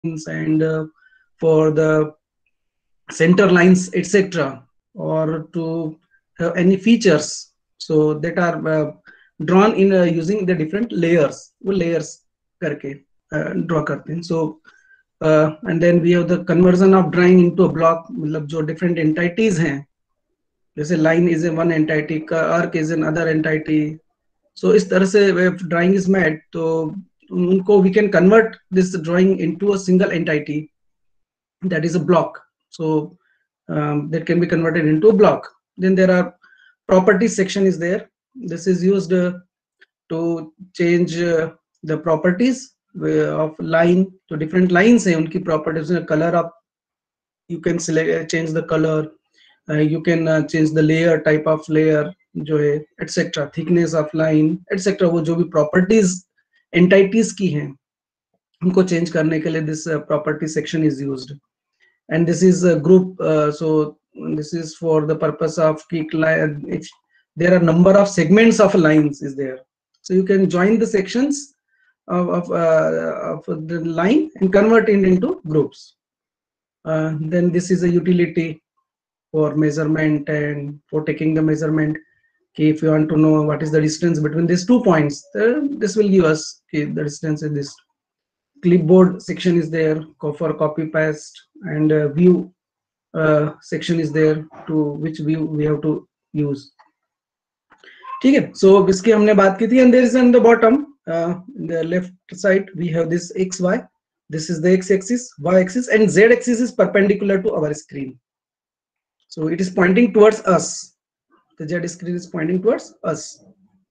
and for the center lines, etc., or to have any features so that are drawn in using the different layers. वो layers करके draw करते हैं. So and then we have the conversion of drawing into a block. मतलब जो different entities हैं, जैसे line is a one entity, arc is another entity. So इस तरह से if drawing is made, तो उनको we can convert this drawing into a single entity, that is a block. So that can be converted into a block. Then there are properties section is there. This is used to change the properties of line. तो different lines हैं, उनकी properties, color up, you can select change the color, you can change the layer, type of layer जो है, etc., thickness of line, etc. वो जो भी properties entities की हैं उनको change करने के लिए this property section is used. And this is a group, so this is for the purpose of if there are number of segments of lines is there, so you can join the sections of the line and convert it into groups. Then this is a utility for measurement and for taking the measurement. Okay, if you want to know what is the distance between these 2 points, this will give us, okay, the distance is this. Clipboard section is there for copy paste, and view section is there to which view we have to use. ठीक है, so इसकी हमने बात की थी. And there is on the bottom, the left side, we have this xy. This is the x-axis, y-axis, and z-axis is perpendicular to our screen. So it is pointing towards us. The z screen is pointing towards us.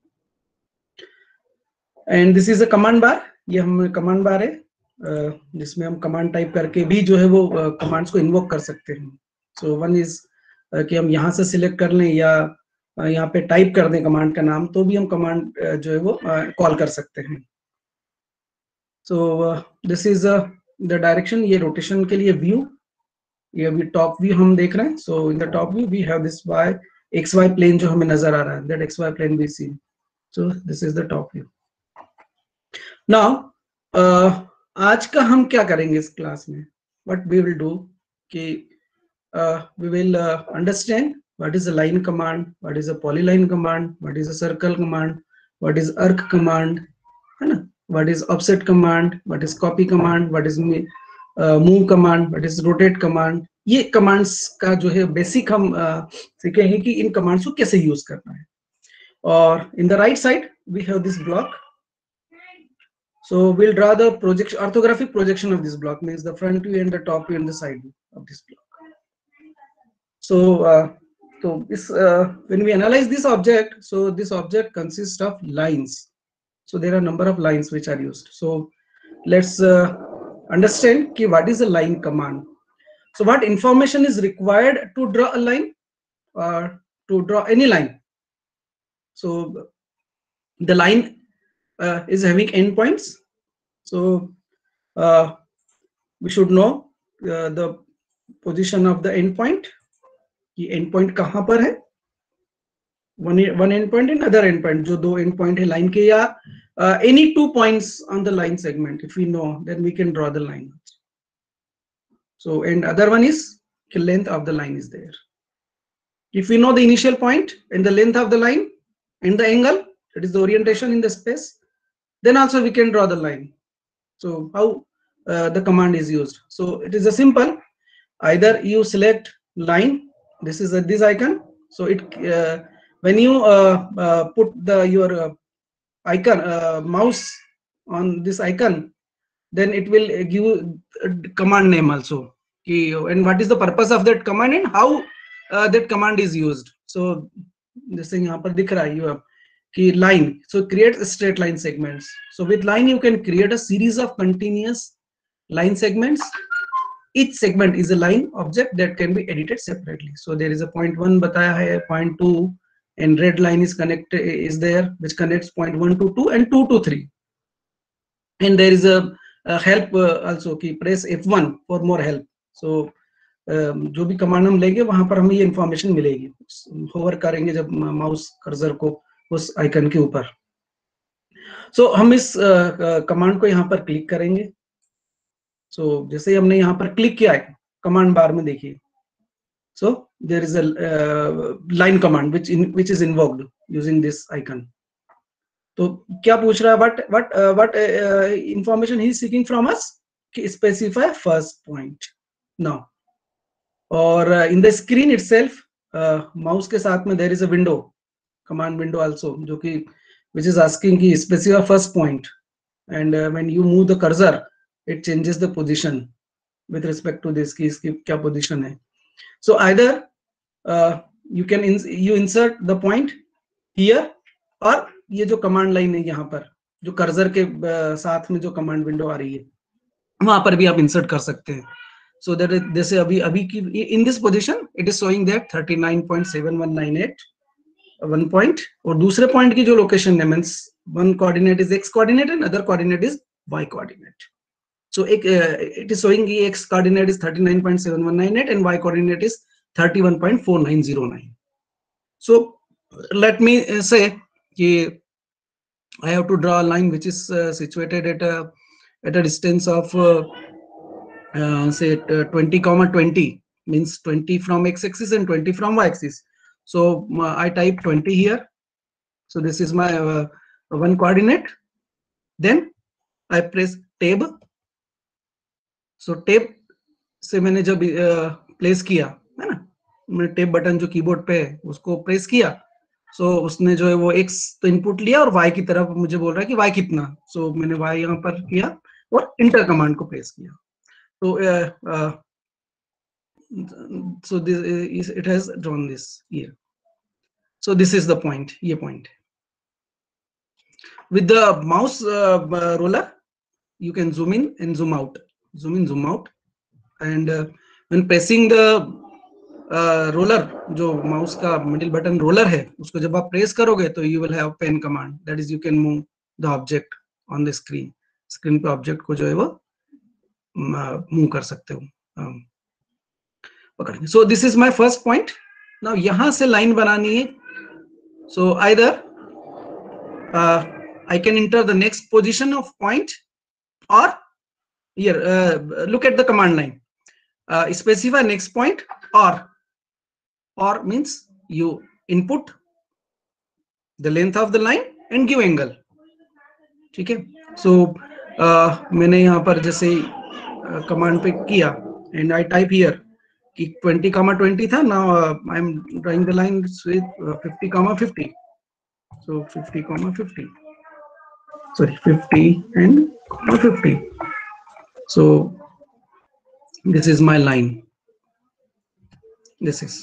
And this is a command bar. ये हम command bar है, जिसमें हम command type करके भी जो है वो commands को invoke कर सकते हैं. So one is कि हम यहाँ से select कर लें या यहाँ पे type कर दें command का नाम, तो भी हम command जो है वो call कर सकते हैं. So this is the direction. ये rotation के लिए view, ये अभी top view हम देख रहे हैं. So in the top view we have this xy plane जो हमें नजर आ रहा है, that xy plane we see. So this is the top view. Now आज का हम क्या करेंगे इस क्लास में? What we will do कि we will understand what is a line command, what is a polyline command, what is a circle command, what is arc command, है ना? What is offset command, what is copy command, what is move command, what is rotate command. ये commands का जो है basic हम सीखेंगे कि इन commands को कैसे use करना है. और in the right side we have this block. So we'll draw the projection, orthographic projection of this block, means the front view and the top view and the side view of this block. So when we analyze this object, so this object consists of lines. So there are a number of lines which are used. So let's understand what is a line command. So what information is required to draw a line or to draw any line? So the line is having endpoints. So we should know the position of the endpoint. कि endpoint कहाँ पर है? One endpoint and other endpoint. जो दो endpoint है line के, या any 2 points on the line segment. If we know, then we can draw the line. So and other one is the length of the line is there. If we know the initial point and the length of the line and the angle, that is the orientation in the space, then also we can draw the line. So how the command is used? So it is a simple. Either you select line. This is this icon. So it when you put your icon mouse on this icon, then it will give a command name also. And what is the purpose of that command and how that command is used. So this thing यहाँ पर दिख रहा है you have कि line. So create straight line segments. So with line you can create a series of continuous line segments. Each segment is a line object that can be edited separately. So there is a point 1 बताया है, point 2, and red line is there which connects point 1 to 2 and 2 to 3. And there is a help also कि press F1 for more help. So जो भी command हम लेंगे वहां पर हमें ये इंफॉर्मेशन मिलेगी. होवर करेंगे जब माउस कर्सर को उस आइकन के ऊपर. सो हम इस कमांड को यहाँ पर क्लिक करेंगे. सो जैसे हमने यहाँ पर क्लिक किया है कमांड बार में, देखिए, so there is a line command which is invoked using this icon. तो क्या पूछ रहा है, what information he is seeking from us, कि specify first point now. और in the screen itself mouse के साथ में there is a window, command window also, जो कि which is asking कि specify first point, and when you move the cursor it changes the position with respect to this, कि इसकी क्या position है. So either you can you insert the point here, और ये जो कमांड लाइन है यहाँ पर जो कर्सर के साथ में जो कमांड विंडो आ रही है वहां पर भी आप इंसर्ट कर सकते हैं. सो दैट जैसे अभी की in this position it is showing that 39.7198 one point, और दूसरे पॉइंट की जो लोकेशन है means one coordinate is x coordinate and other coordinate is y coordinate. So it is showing the x coordinate is 39.7198 and y coordinate is 31.4909. So let me say I have to draw a line which is situated at a distance of say 20, 20 means 20 from x-axis and 20 from y-axis. So I type 20 here. So this is my one coordinate. Then I press tab. So tab से मैंने जब place किया है ना, मैंने tape button जो keyboard पे है उसको प्रेस किया, सो उसने जो है वो x तो इनपुट लिया और y की तरफ मुझे बोल रहा है कि y कितना. सो मैंने y यहाँ पर किया और इंटर कमांड को प्रेस किया. So this it has drawn this here. So this is the point, ये point. With the mouse roller you can zoom in and zoom out, zoom in, zoom out, and when pressing the roller, जो mouse का middle button roller है उसको जब आप press करोगे तो you will have pen command, that is you can move the object on the screen. Screen पे object को जो है वो मूव कर सकते हो, पकड़ेंगे. So this is my first point. Now यहां से लाइन बनानी है. So either I can enter the next position of point, or here look at the command line, specify next point, or means you input the length of the line and give angle. ठीक है. सो मैंने यहाँ पर जैसे command पे किया and I type here कि 20, 20 था. now I am drawing the line with 50, 50. so 50, 50, sorry 50 and 50. So this is my line. This is,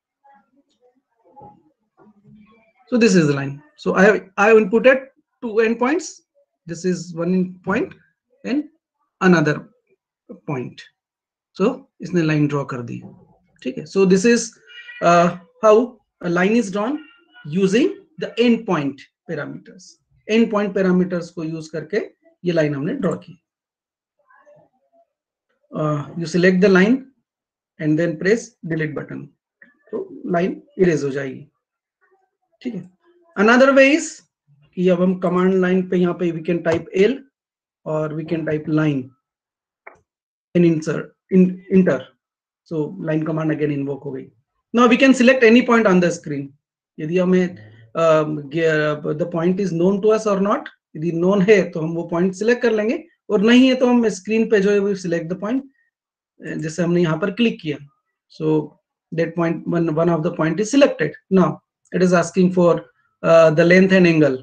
so this is the line. So I have inputted two endpoints. This is one point and another point. So इसने line draw कर दी. ठीक है. So this is how a line is drawn using the endpoint parameters. Endpoint parameters को use करके ये line हमने draw की. You select the line and then press delete button. तो line erase हो जाएगी. ठीक है. Another way is कि अब हम कमांड लाइन पे यहाँ पे we can type L or we can type line and insert enter. So line command again invoke हो गई. Now we can select any point on the screen. यदि हमें the point is known to us or not, यदि known है तो हम वो point select कर लेंगे, और नहीं है तो हम स्क्रीन पे जो है वो select the point, जैसे हमने यहाँ पर क्लिक किया. So that point, one of the point is selected. Now it is asking for the length and angle.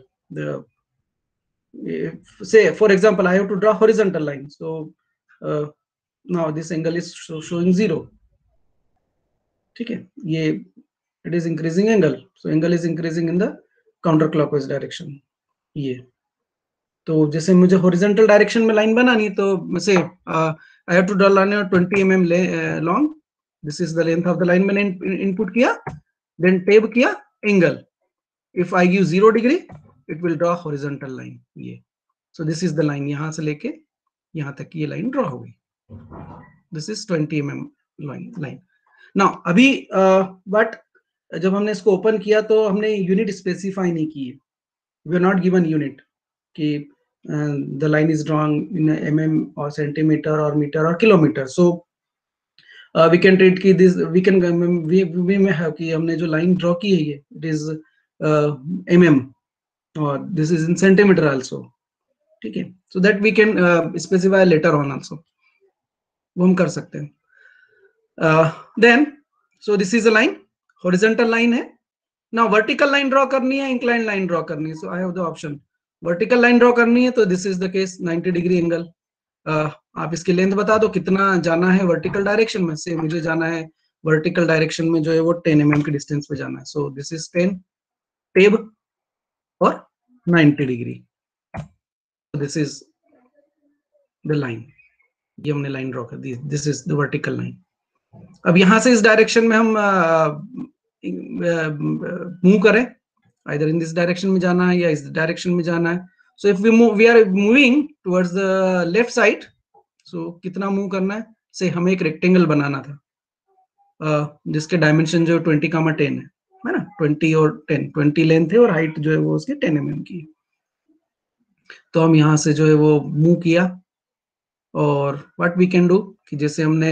Say for example I have to draw horizontal line. So now this angle is showing 0. ठीक है. ये it is increasing angle. So angle is increasing in the counterclockwise direction. ये तो जैसे मुझे horizontal direction में line बनानी तो से I have to draw line 20 mm long. This is the length of the line. मैंने input किया, then tab किया, angle. If I give 0 degree, it will draw horizontal line. ये. So this is the line. यहाँ से लेके यहाँ तक ये line draw हो गई. This is 20 mm line. Now अभी but जब हमने इसको ओपन किया तो हमने यूनिट स्पेसिफाई नहीं की है. We are not given unit कि and the line is drawn in mm or centimeter or meter or kilometer. So we can treat ki this, we can we may have कि हमने जो line draw की है ये it is mm or this is in centimeter also, ठीक है. So that we can specify later on also, वो हम कर सकते हैं. Then so this is a line, horizontal line है. Now vertical line draw करनी है, inclined line draw करनी है. So I have the option, vertical line draw करनी है तो this is the case 90 degree angle. आप इसकी लेंथ बता दो कितना जाना है वर्टिकल डायरेक्शन में से. मुझे जाना है वर्टिकल डायरेक्शन में जो है वो 10 mm की डिस्टेंस पे जाना है. सो दिस इज 10 टेब और 90 degree. This is the line, ये हमने लाइन ड्रॉ कर दी. This is the vertical line. अब यहां से इस डायरेक्शन में हम मूव करें, आइदर इन दिस डायरेक्शन में जाना है या इस डायरेक्शन में जाना है. So if we are moving towards the left side, so कितना मूव करना है. से हमें एक रेक्टेंगल बनाना था जिसके डायमेंशन जो 20,10 है ना. 20 और 10, 20 लेंथ है और हाइट जो है वो उसकी 10 mm की. तो हम यहाँ से जो है वो मूव किया और व्हाट वी कैन डू कि जैसे हमने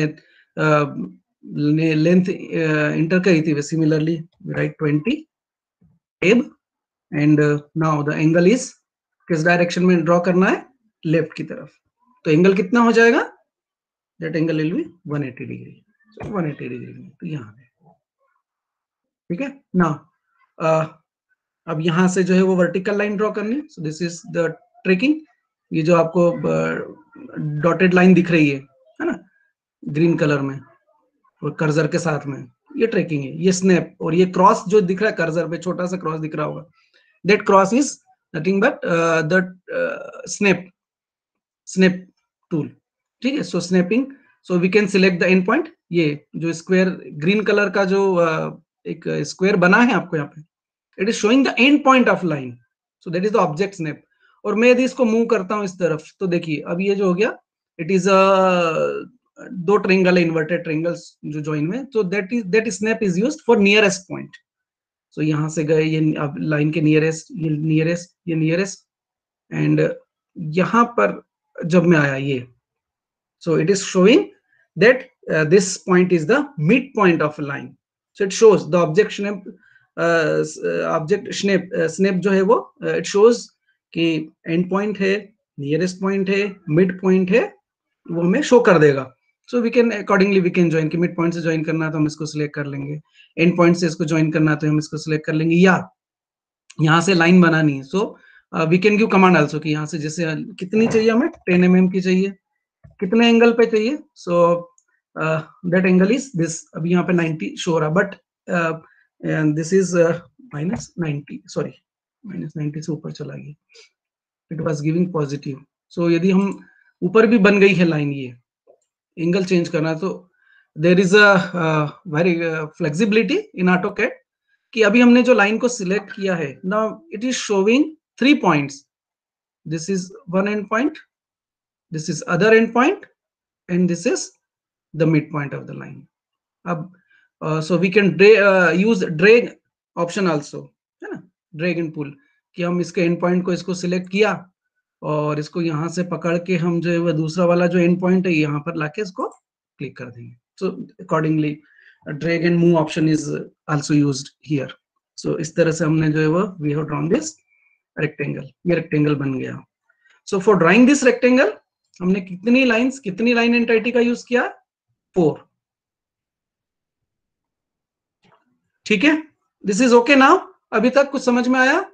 लेंथ इंटर करी थी, similarly right 20 tab and now the angle is किस डायरेक्शन में ड्रॉ करना है, लेफ्ट की तरफ. तो एंगल कितना हो जाएगा, that angle will be 180 degree. 180 degree तो यहाँ है, ठीक है ना. अब यहाँ से जो है वो वर्टिकल लाइन ड्रॉ करनी. So this is the tracking. ये जो आपको डॉटेड लाइन दिख रही है ना ग्रीन कलर में और कर्सर के साथ में, ये ट्रेकिंग है. ये स्नैप और ये क्रॉस जो दिख रहा है कर्सर पे, छोटा सा क्रॉस दिख रहा होगा, that cross is nothing but the snap tool, ठीक है. So snapping, so we can select the end point. ये जो स्क्वायर ग्रीन कलर का जो एक स्क्वायर बना है आपको यहाँ पे, it is showing the end point of line. So that is the object snap. और मैं यदि इसको मूव करता हूँ इस तरफ तो देखिए अब ये जो हो गया, इट इज दो ट्रेंगल है, इन्वर्टेड ट्रेंगल्स जो जॉइन में. तो that snap is used for nearest point. So यहाँ से गए ये अब लाइन के नियरेस्ट, ये नियरेस्ट, ये नियरेस्ट, एंड यहाँ पर जब मैं आया ये, so it is showing that this point is the midpoint of a line. So it shows the object snap जो है वो it shows कि end point है, nearest point है, mid point है, वो हमें show कर देगा. So we can accordingly we can join कि mid point से join करना है तो हम इसको select कर लेंगे, end point से इसको join करना है तो हम इसको select कर लेंगे, या यहाँ से line बनानी है. So we can give command also कि यहाँ से जैसे कितनी चाहिए हमें, 10 mm की चाहिए, कितने एंगल पे चाहिए. So that angle is this. अभी यहाँ पे 90 शो रहा, बट दिस इज -90, सॉरी -90 से ऊपर चला गया, it was giving positive. So यदि हम ऊपर भी बन गई है लाइन, ये एंगल चेंज करना, तो there is a very flexibility in AutoCAD कि अभी हमने जो लाइन को सिलेक्ट किया है, now it is showing 3 points. This is one end point, this is other end point, and this is the midpoint of the line. So we can use drag option also, है ना, drag and pull, कि हम इसके end point को इसको select किया और इसको यहाँ से पकड़ के हम जो है वो दूसरा वाला जो end point है यहाँ पर लाके इसको click कर देंगे. So accordingly drag and move option is also used here. So इस तरह से हमने जो है वो we have drawn this rectangle. ये rectangle बन गया. So for drawing this rectangle हमने कितनी लाइन एंटिटी का यूज किया, 4. ठीक है, दिस इज ओके नाउ. अभी तक कुछ समझ में आया?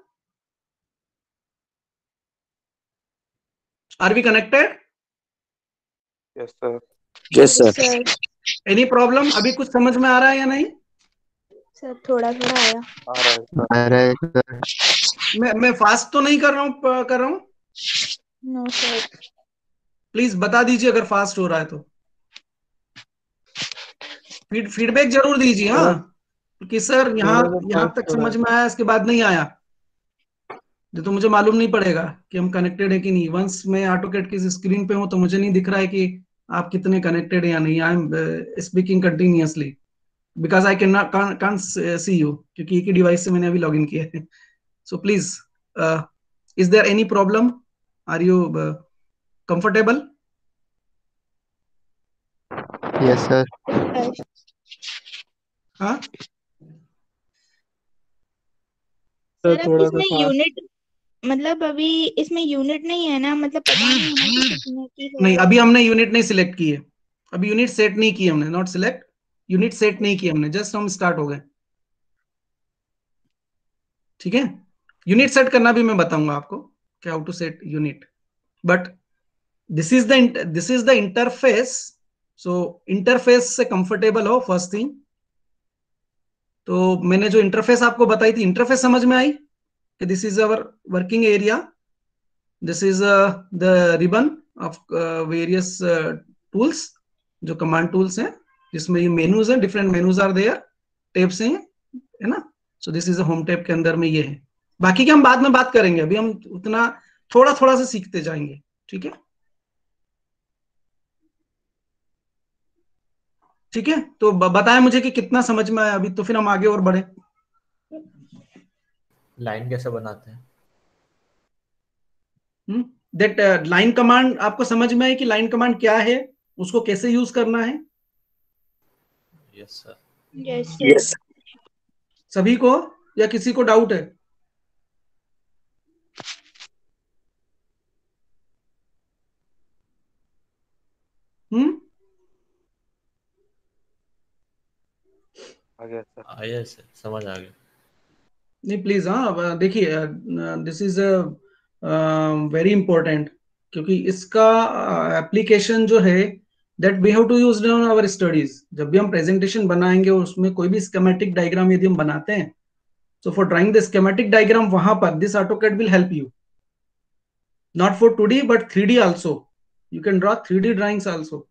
Are we connected? Yes sir. Yes sir. Any problem? अभी कुछ समझ में आ रहा है या नहीं? सर थोड़ा थोड़ा आया. आ रहा है सर. मैं फास्ट तो नहीं कर रहा हूँ. No sir. प्लीज बता दीजिए अगर फास्ट हो रहा है तो. फीडबैक जरूर दीजिए. हाँ कि सर यहाँ तक समझ में आया, इसके बाद नहीं आया, तो मुझे मालूम नहीं पड़ेगा कि हम कनेक्टेड है कि नहीं. वंस मैं ऑटोकैड की स्क्रीन पे हूँ तो मुझे नहीं दिख रहा है कि आप कितने कनेक्टेड है या नहीं. I am speaking continuously because I can't see you, क्योंकि एक ही डिवाइस से मैंने अभी लॉगिन किया है. So please, is there any problem? Are you comfortable? Yes, sir. हाँ सर सर अब थोड़ा सा इसमें फास्ट। यूनिट, मतलब अभी इसमें यूनिट नहीं है ना, मतलब पता नहीं है ना कि कितने की नहीं, है। अभी हमने यूनिट नहीं सिलेक्ट की है, अभी यूनिट सेट नहीं की हमने, नॉट सिलेक्ट, यूनिट सेट नहीं की हमने, जस्ट हम स्टार्ट हो गए। ठीक है, यूनिट सेट करना भी मैं बताऊंगा आपको कि how to set unit, but this is the interface. So interface से कंफर्टेबल हो फर्स्ट थिंग। तो मैंने जो इंटरफेस आपको बताई थी, इंटरफेस समझ में आई कि this is our working area, this is the ribbon of various tools, जो कमांड टूल्स हैं, जिसमें ये मेनूज हैं, different menus are there, tabs हैं, है ना। So this is a home tab के अंदर में ये है, बाकी की हम बाद में बात करेंगे, अभी हम उतना थोड़ा थोड़ा सा सीखते जाएंगे। ठीक है, ठीक है, तो बताएं मुझे कि कितना समझ में आया अभी, तो फिर हम आगे और बढ़े। लाइन कैसे बनाते हैं? दैट लाइन कमांड आपको समझ में आई कि लाइन कमांड क्या है, उसको कैसे यूज करना है? Yes sir. Yes sir. सभी को या किसी को डाउट है? हम्म आ गया सर। आया सर, समझ आ गया। नहीं प्लीज, हाँ देखिए, दिस इज वेरी इंपॉर्टेंट, क्योंकि इसका एप्लीकेशन जो है that we have to use in our studies. जब भी हम प्रेजेंटेशन बनाएंगे उसमें कोई भी स्कीमेटिक डायग्राम यदि हम बनाते हैं, so for drawing the schematic diagram, वहां पर this AutoCAD will help you, not for 2D but 3D also, you can draw 3D drawings also।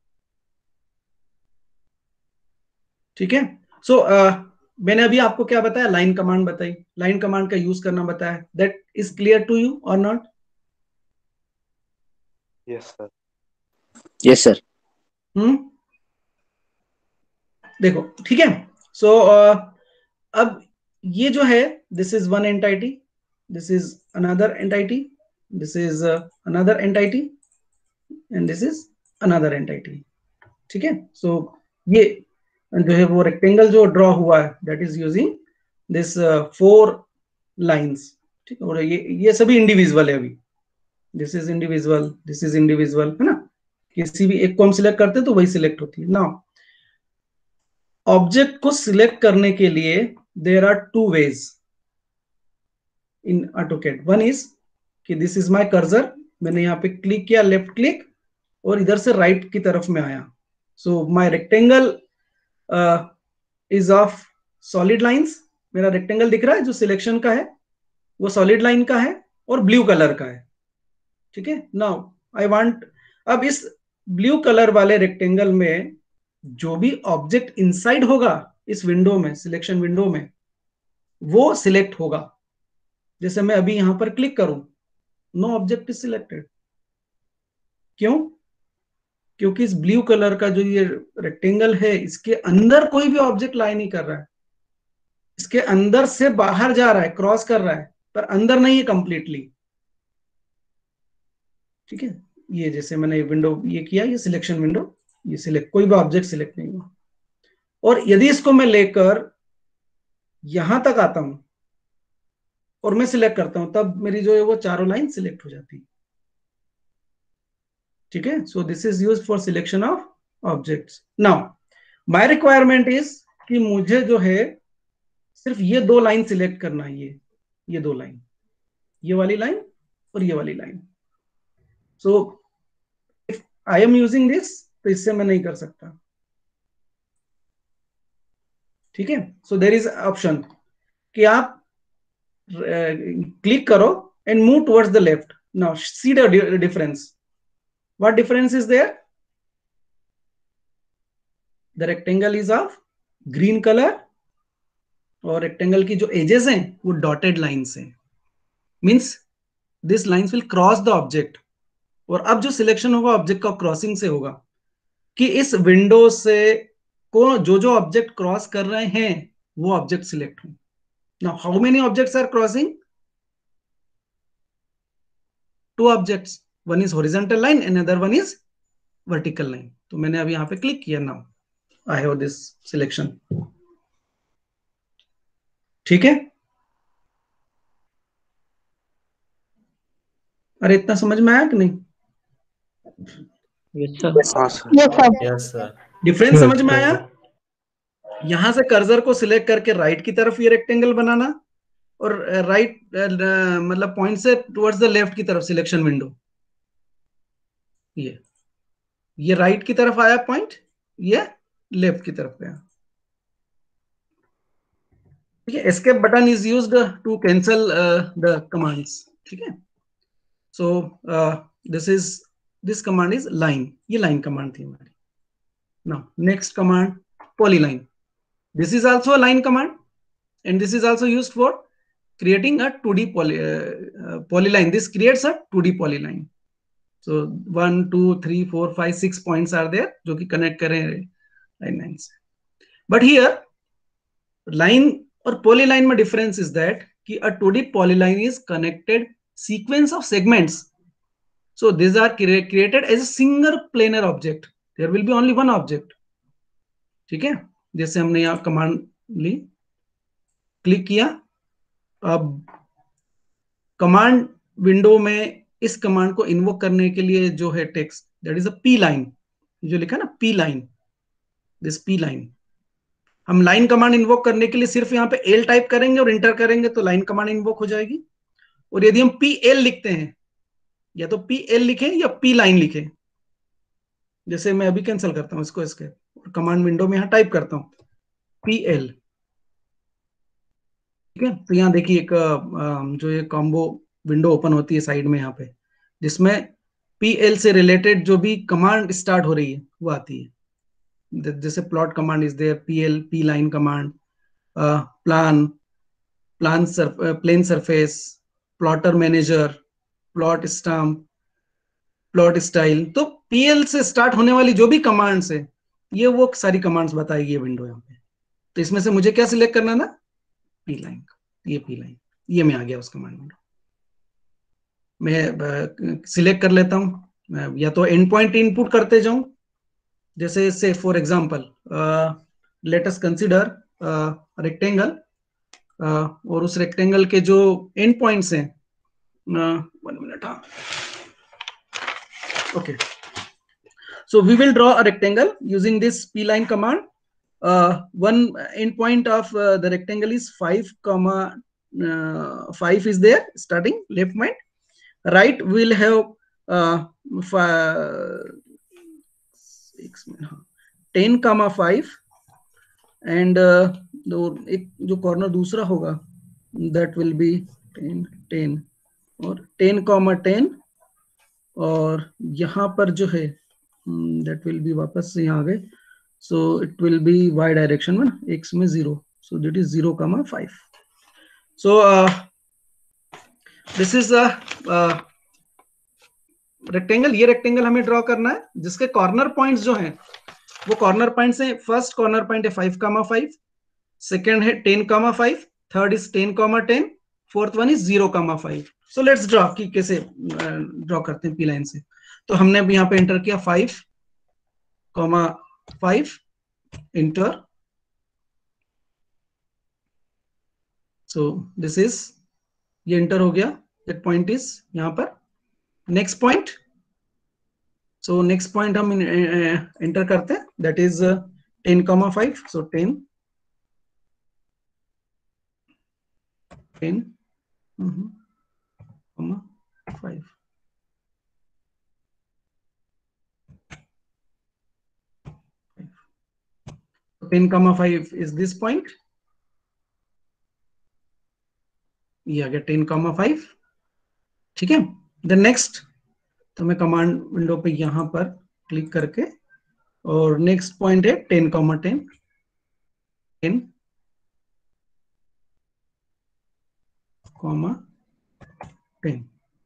ठीक है, सो मैंने अभी आपको क्या बताया, लाइन कमांड बताई, लाइन कमांड का यूज करना बताया, that is clear to you और not? Yes sir. Yes sir. देखो, ठीक है, सो अब ये जो है, this is one entity, this is another entity, this is another entity, and this is another entity. ठीक है, सो ये जो है वो रेक्टेंगल जो ड्रॉ हुआ है, that is using this 4 lines. ठीक है, और ये सभी इंडिविजुअल है अभी, this is individual, this is individual, है ना। किसी भी एक को हम सिलेक्ट करते हैं तो वही सिलेक्ट होती है। नाउ ऑब्जेक्ट को सिलेक्ट करने के लिए there are 2 ways in AutoCAD। One is कि दिस इज माय कर्सर, मैंने यहाँ पे क्लिक किया, लेफ्ट क्लिक, और इधर से राइट की तरफ में आया। So my rectangle is of solid lines, मेरा रेक्टेंगल दिख रहा है जो सिलेक्शन का है, वो सॉलिड लाइन का है और ब्लू कलर का है। ठीक है, नाउ आई वांट, अब इस ब्लू कलर वाले रेक्टेंगल में जो भी ऑब्जेक्ट इनसाइड होगा इस विंडो में, सिलेक्शन विंडो में, वो सिलेक्ट होगा। जैसे मैं अभी यहां पर क्लिक करूं, नो ऑब्जेक्ट इज सिलेक्टेड। क्यों? क्योंकि इस ब्लू कलर का जो ये रेक्टेंगल है, इसके अंदर कोई भी ऑब्जेक्ट लाई नहीं कर रहा है, इसके अंदर से बाहर जा रहा है, क्रॉस कर रहा है, पर अंदर नहीं है कंप्लीटली। ठीक है, ये जैसे मैंने विंडो ये किया, ये सिलेक्शन विंडो, ये सिलेक्ट, कोई भी ऑब्जेक्ट सिलेक्ट नहीं हुआ। और यदि इसको मैं लेकर यहां तक आता हूं और मैं सिलेक्ट करता हूं, तब मेरी जो है वो चारों लाइन सिलेक्ट हो जाती है। ठीक है, so this is used for selection of objects. Now my requirement is कि मुझे जो है सिर्फ ये 2 लाइन सिलेक्ट करना है, ये 2 लाइन, ये वाली लाइन और ये वाली line. So if I am using this, तो इससे मैं नहीं कर सकता। ठीक है, सो देयर इज ऑप्शन कि आप क्लिक करो and move towards the left. Now see the difference, what difference is there? The rectangle is of green colour और रेक्टेंगल की जो एजेस हैं वो डॉटेड लाइंस हैं, means this lines will cross the object. और अब जो सिलेक्शन होगा ऑब्जेक्ट का क्रॉसिंग से होगा, कि इस विंडो से को जो जो ऑब्जेक्ट क्रॉस कर रहे हैं वो ऑब्जेक्ट सिलेक्ट हो। Now how many objects are crossing? two objects, one is horizontal line and another one is vertical line. तो मैंने अब यहाँ पे क्लिक किया, now I have this selection. ठीक है, अरे इतना समझ में आया कि नहीं? Yes, sir. हाँ सर। Yes sir. डिफरेंस समझ में आया? यहां से कर्सर को सिलेक्ट करके राइट की तरफ ये रेक्टेंगल बनाना और राइट मतलब पॉइंट से टुवर्ड्स द लेफ्ट की तरफ सिलेक्शन विंडो, ये राइट की तरफ आया पॉइंट, ये लेफ्ट की तरफ गया। ठीक है, escape button is used to cancel the commands. ठीक है, so this command is line, ये लाइन कमांड थी हमारी। Now next command polyline, this is also a line command and this is also used for creating a 2D polyline. This creates a 2D polyline. So 1 2 3 4 5 6 points are there जो कि connect कर रहे हैं line lines। but here line और polyline में difference is that कि a 2D polyline is connected sequence of segments, so these are created as a single planar object, there will be only one object। ठीक है, जैसे हमने यहाँ command ली, click किया, अब कमांड विंडो में इस कमांड को इन्वोक करने के लिए जो है text, that is a P line, जो लिखा ना P line, this P line. हम लाइन कमांड इन्वोक करने के लिए सिर्फ यहाँ पे एल टाइप करेंगे और इंटर करेंगे तो लाइन कमांड इन्वोक हो जाएगी। और यदि हम पी एल लिखते हैं, या तो पी एल लिखे या पी लाइन लिखे, जैसे मैं अभी कैंसिल करता हूँ इसको, इसके कमांड विंडो में यहाँ टाइप करता हूँ पी एल। ठीक है, तो यहाँ देखिए एक जो ये कॉम्बो विंडो ओपन होती है साइड में यहाँ पे, जिसमें पीएल से रिलेटेड जो भी कमांड स्टार्ट हो रही है वो आती है। जैसे plot command is there, PL P line command, plane surface, plotter manager, plot stamp, plot style. तो पीएल से स्टार्ट होने वाली जो भी कमांड्स है, ये वो सारी कमांड्स बताएगी ये विंडो यहाँ पे। तो इसमें से मुझे क्या सिलेक्ट करना था? पी लाइन, ये पी लाइन, ये मैं आ गया उस कमांड में। मैं सिलेक्ट कर लेता हूं, या तो एंड पॉइंट इनपुट करते जाऊं, जैसे से for example let us consider rectangle, और उस रेक्टेंगल के जो एंड पॉइंट्स हैं, 1 मिनट, हाँ, okay, so we will draw a rectangle using this P line command. one end point of the rectangle is 5, 5 is there starting left point, right will have 10, 5 and एक जो corner दूसरा होगा that will be 10, 10 और 10, 10 और यहाँ पर जो है that will be वापस से यहाँ आ गए, so it will be y direction में, x में 0, so that is 0, 5। so this is a rectangle. ये रेक्टेंगल हमें ड्रॉ करना है जिसके कॉर्नर पॉइंट्स जो हैं वो कॉर्नर पॉइंट्स हैं, फर्स्ट कॉर्नर पॉइंट है 5, 5, सेकंड है 10, 5, third is 10, 10, fourth one is 0, 5। So let's draw कि कैसे ड्रॉ करते हैं पी लाइन से। तो हमने अब यहाँ पे एंटर किया 5, 5 इंटर, सो दिस इज, ये इंटर हो गया, दैट पॉइंट इज यहाँ पर। Next point, so next point हम एंटर करते हैं, that is 10, 5, so 10, 5। So 10, 5 is this point. ये आ गया 10, 5। ठीक है, देन नेक्स्ट, तो मैं कमांड विंडो पे यहां पर क्लिक करके, और नेक्स्ट पॉइंट है 10, 10, 10, 10,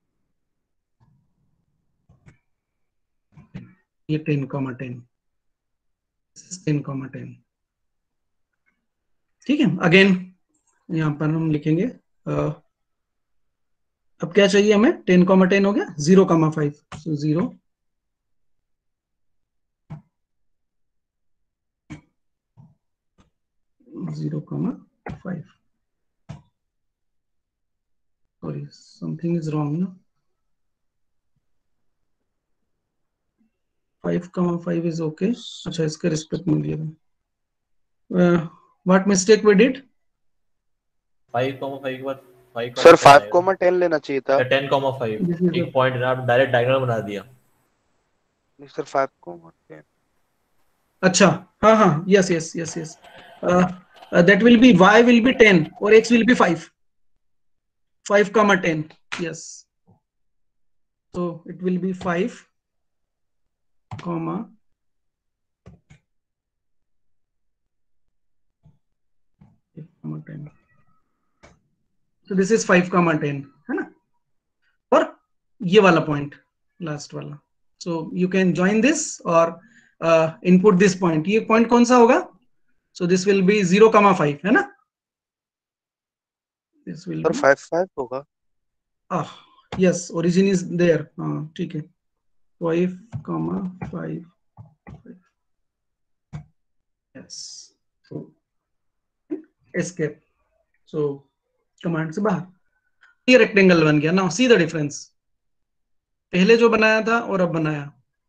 ये 10, 10, 10, 10। ठीक है, अगेन यहां पर हम लिखेंगे अब क्या चाहिए हमें, 10,10 हो गया, 0,5, सो 0 0,5. Sorry, something is wrong ना. 5,5 is okay. अच्छा, इसके रिस्पेक्ट में दिया था. What mistake we did? 5,5 के बाद 5, सर 5,10 लेना चाहिए था. 10,5 This is एक पॉइंट आप डायरेक्ट डायगोनल बना दिया. नहीं सर 5,10. अच्छा, हाँ हाँ, yes yes yes yes. That will be, y will be 10 or x will be 5. 5,10, yes. So it will be 5, 10. So this is 5,10 है ना, और ये वाला पॉइंट लास्ट वाला. So you can join this or input this point. ये point कौन सा होगा? So this will be 0,5 है ना. This will सर be 5,5 होगा. yes, origin is there. हाँ ठीक है, 5,5. yes. So escape. So command से बाहर ये रेक्टेंगल बन गया. नाउ सी द डिफरेंस, पहले जो बनाया था और अब बनाया.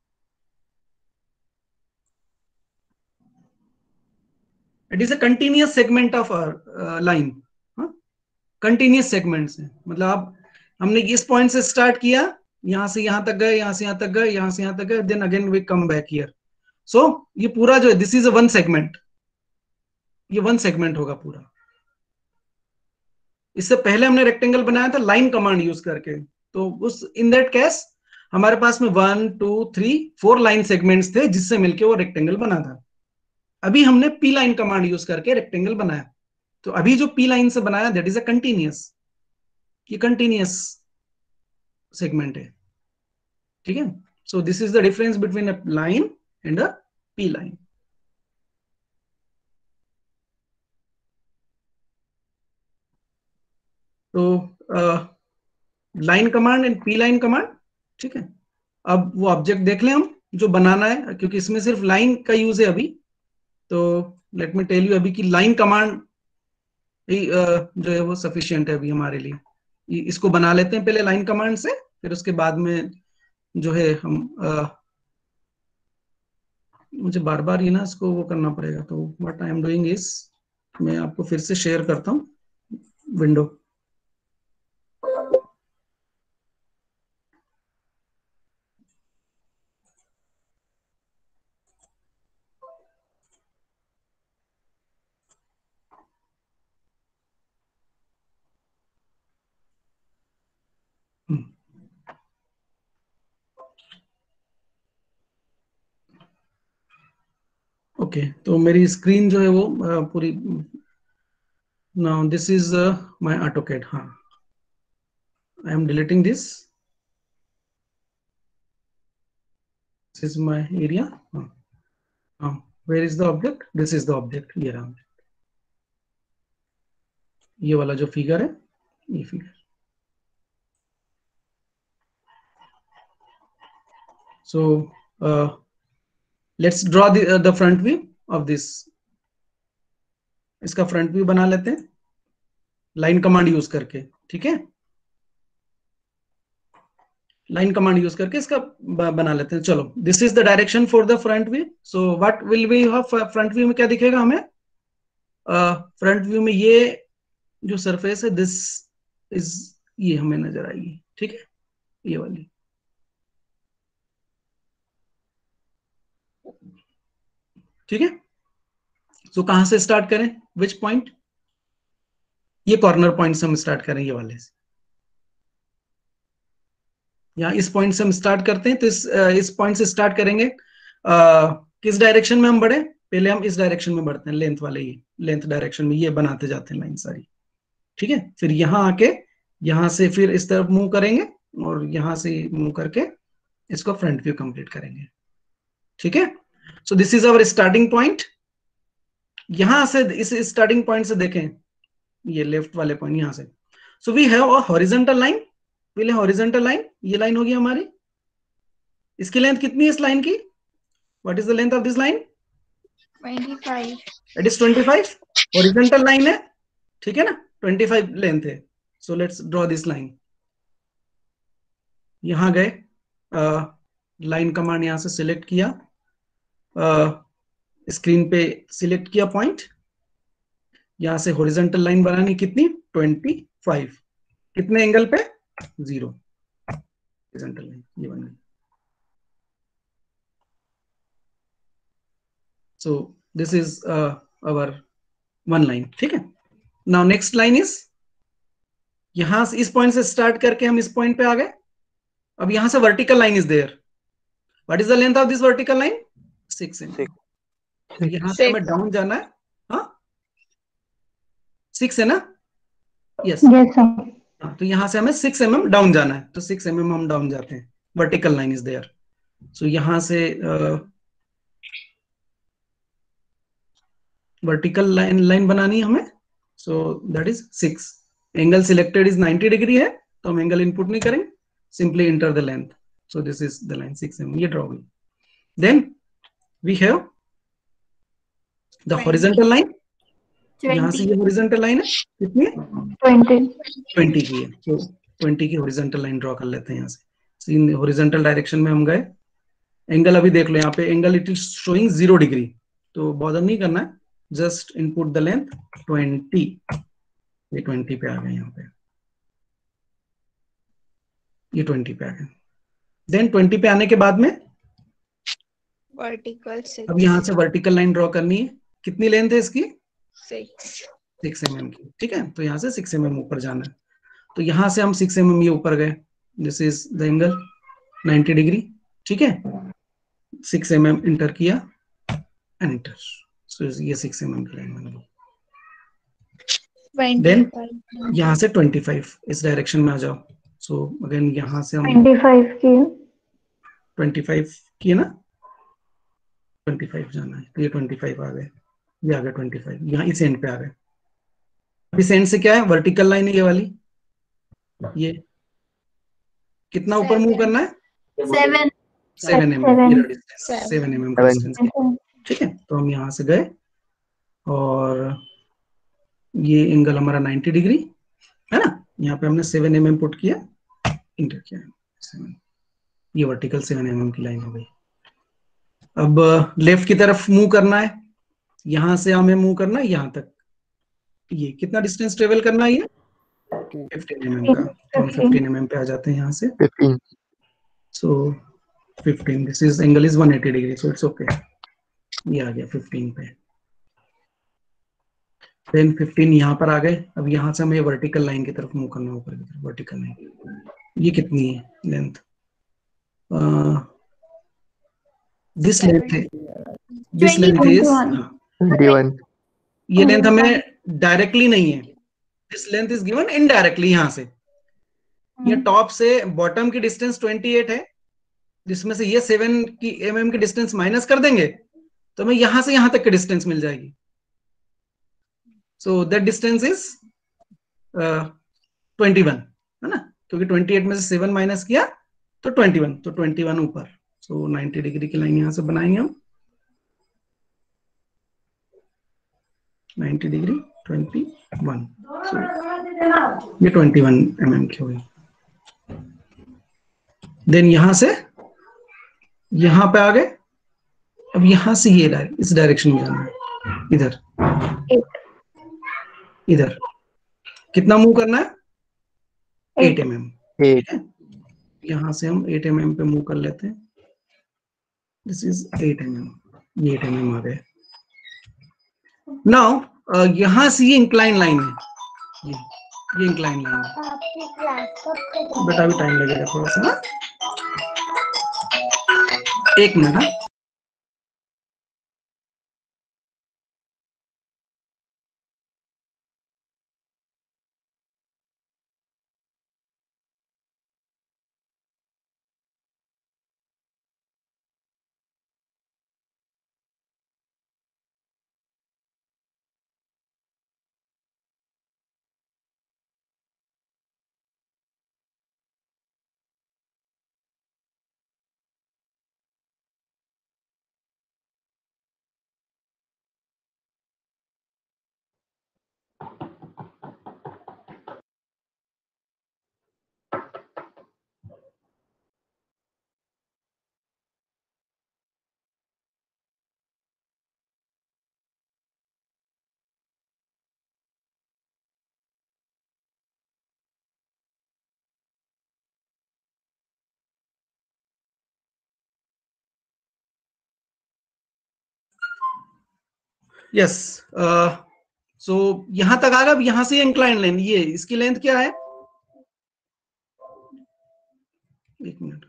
It is a continuous segment of line. Continuous segments है, मतलब अब हमने इस पॉइंट से स्टार्ट किया, यहां से यहां तक गए, यहां से यहां तक गए, यहां से यहां तक गए, then again we come back here. So ये पूरा जो है, this is a one segment. ये वन सेगमेंट होगा पूरा. इससे पहले हमने रेक्टेंगल बनाया था लाइन कमांड यूज करके, तो उस इन दैट केस हमारे पास में 1 2 3 4 लाइन सेगमेंट्स थे जिससे मिलके वो रेक्टेंगल बना था. अभी हमने पी लाइन कमांड यूज करके रेक्टेंगल बनाया. तो अभी जो पी लाइन से बनाया, दैट इज अ कंटिन्यूअस. ये कंटिन्यूअस सेगमेंट है, ठीक है. So this is the difference between a line and a P line. तो line command and P line command, ठीक है. अब वो ऑब्जेक्ट देख लें हम जो बनाना है, क्योंकि इसमें सिर्फ लाइन का यूज है अभी. तो लेट मी टेल यू अभी की लाइन कमांड जो है वो सफिशिएंट है अभी हमारे लिए. इसको बना लेते हैं पहले लाइन कमांड से, फिर उसके बाद में जो है हम मुझे बार बार ये ना इसको वो करना पड़ेगा. तो what I am doing is, मैं आपको फिर से शेयर करता हूँ विंडो. ओके, तो मेरी स्क्रीन जो है वो पूरी. Now this is my AutoCAD. हाँ, I am deleting this. This is my area. हाँ, where is the object? This is the object. ये रहा, ये वाला जो फिगर है, ये figure. So let's draw the front view of this. इसका फ्रंट व्यू बना लेते हैं लाइन कमांड यूज करके, ठीक है. लाइन कमांड यूज करके इसका बना लेते हैं. चलो, this is the direction for the front view. So what will we have front view में? क्या दिखेगा हमें फ्रंट व्यू में? ये जो सरफेस है, दिस इज, ये हमें नजर आएगी, ठीक है, ये वाली. ठीक है. सो कहां से स्टार्ट करें, विच पॉइंट? ये कॉर्नर पॉइंट से हम स्टार्ट करें, ये वाले से. यहाँ इस पॉइंट से हम स्टार्ट करते हैं, तो इस पॉइंट से स्टार्ट करेंगे. किस डायरेक्शन में हम बढ़े? पहले हम इस डायरेक्शन में बढ़ते हैं, लेंथ वाले, ये लेंथ डायरेक्शन में ये बनाते जाते हैं लाइन सारी, ठीक है. फिर यहाँ आके यहाँ से फिर इस तरफ मूव करेंगे और यहाँ से मूव करके इसको फ्रंट व्यू कंप्लीट करेंगे, ठीक है. So this is our starting point. यहां से इस स्टार्टिंग पॉइंट से देखें, ये लेफ्ट वाले पॉइंट यहाँ से. So we have a horizontal line फिर हॉरिजॉन्टल लाइन, ये लाइन होगी हमारी। इसकी लेंथ कितनी है इस लाइन की? What is the length of this line? 25। It is 25। Horizontal line है, ठीक है ना, 25 लेंथ है। So let's draw this line. यहां गए, लाइन कमांड यहां से सिलेक्ट किया, स्क्रीन पे सिलेक्ट किया पॉइंट, यहां से हॉरिजॉन्टल लाइन बनानी कितनी? 25। कितने एंगल पे? 0। हॉरिजॉन्टल लाइन ये बन गई। So this is our one line, ठीक है। नाउ नेक्स्ट लाइन इज, यहां से इस पॉइंट से स्टार्ट करके हम इस पॉइंट पे आ गए। अब यहां से vertical line is there. What is the length of this vertical line? 6 mm। तो यहां से हमें डाउन जाना है। हाँ 6 है ना? यस। Yes, sir. तो यहां से हमें 6 mm डाउन जाना है, तो 6 mm हम डाउन जाते हैं। Vertical line is there. So यहां से वर्टिकल लाइन बनानी है हमें। So that is 6। Angle selected is 90 degree है, तो हम एंगल इनपुट नहीं करेंगे, simply enter the length. So this is the line 6 mm, ये ड्रॉ हुई। Then we have the horizontal line. यहां से ये हॉरिजॉन्टल लाइन है, कितनी है? 20. 20 की है। तो 20 की हॉरिजॉन्टल लाइन ड्रॉ कर लेते हैं। यहाँ से हॉरिजॉन्टल डायरेक्शन में हम गए। एंगल अभी देख लो, यहाँ पे angle it is showing 0 degree, तो बॉदर नहीं करना है, जस्ट इनपुट द लेंथ 20। ये 20 पे आ गए, यहाँ पे ये 20 पे आ गए। देन 20 पे आने के बाद में वर्टिकल अब यहाँ से वर्टिकल लाइन ड्रॉ करनी है। कितनी लेंथ है इसकी? 6 mm की, ठीक है। तो यहाँ से 6 mm ऊपर जाना है। तो यहाँ से हम 6 mm ये ऊपर गए। This is the angle 90 degree, ठीक है। 6 mm इंटर किया, एंटर। सो ये 6 mm की लाइन बन गई। देन 25। यहाँ से 25 इस डायरेक्शन में आ जाओ। सो अगेन यहाँ से हम 25 की. 25 की है ना, 25 जाना है। तो ये 25 आ गए, ये आ गया 25। यहाँ इस एंड पे आ गए। इस एंड से क्या है? वर्टिकल लाइन है ये वाली। ये कितना ऊपर मूव करना है? 7. 7 mm। 7 mm का Seven. डिस्टेंस, ठीक है। तो हम यहाँ से गए और ये एंगल हमारा 90 डिग्री है ना। यहाँ पे हमने 7 mm पुट किया, इंटर किया, 7। ये वर्टिकल 7 mm की लाइन हो गई। अब लेफ्ट की तरफ मूव करना है, यहां से हमें मूव करना है यहाँ तक। ये कितना डिस्टेंस ट्रेवल करना है? ये 15 mm का। तो हम 15 mm पे आ जाते हैं यहाँ से। 15. So 15, this is angle is 180 degree, so it's okay. ये आ गया 15 पे। देन 15 यहाँ पर आ गए। अब यहाँ से हमें वर्टिकल लाइन की तरफ मूव करना है, ऊपर की तरफ वर्टिकल लाइन। ये कितनी है लेंथ? दिस लेंथ है, दिस लेंथ इज 21. ये लेंथ हमें डायरेक्टली नहीं है, this length is given indirectly. यहाँ से ये टॉप से बॉटम की डिस्टेंस 28 है, जिसमें से ये 7 की mm की डिस्टेंस माइनस कर देंगे, तो हमें यहां से यहां तक की डिस्टेंस मिल जाएगी। सो दैट डिस्टेंस इज 21, है ना, क्योंकि 28 में से 7 माइनस किया तो 21, तो 21 ऊपर। सो 90 डिग्री की लाइन यहां से बनाएंगे हम। 90 डिग्री 21, so ये 21 mm की हुई। देन यहां से यहां पे आ गए। अब यहां से ये इस डायरेक्शन में जाना है, इधर इधर कितना मूव करना है? 8 mm। 8. यहां से हम 8 mm पे मूव कर लेते हैं। दिस इज 8 mm, ये 8 mm आ गए। नाउ यहां से ये इंक्लाइन लाइन है, ये इंक्लाइन लाइन है। बेटा अभी टाइम लगेगा थोड़ा सा ना, 1 मिनट। यस, सो यहां तक आ गया। अब यहां से इंक्लाइन लाइन, ये इसकी लेंथ क्या है? एक मिनट,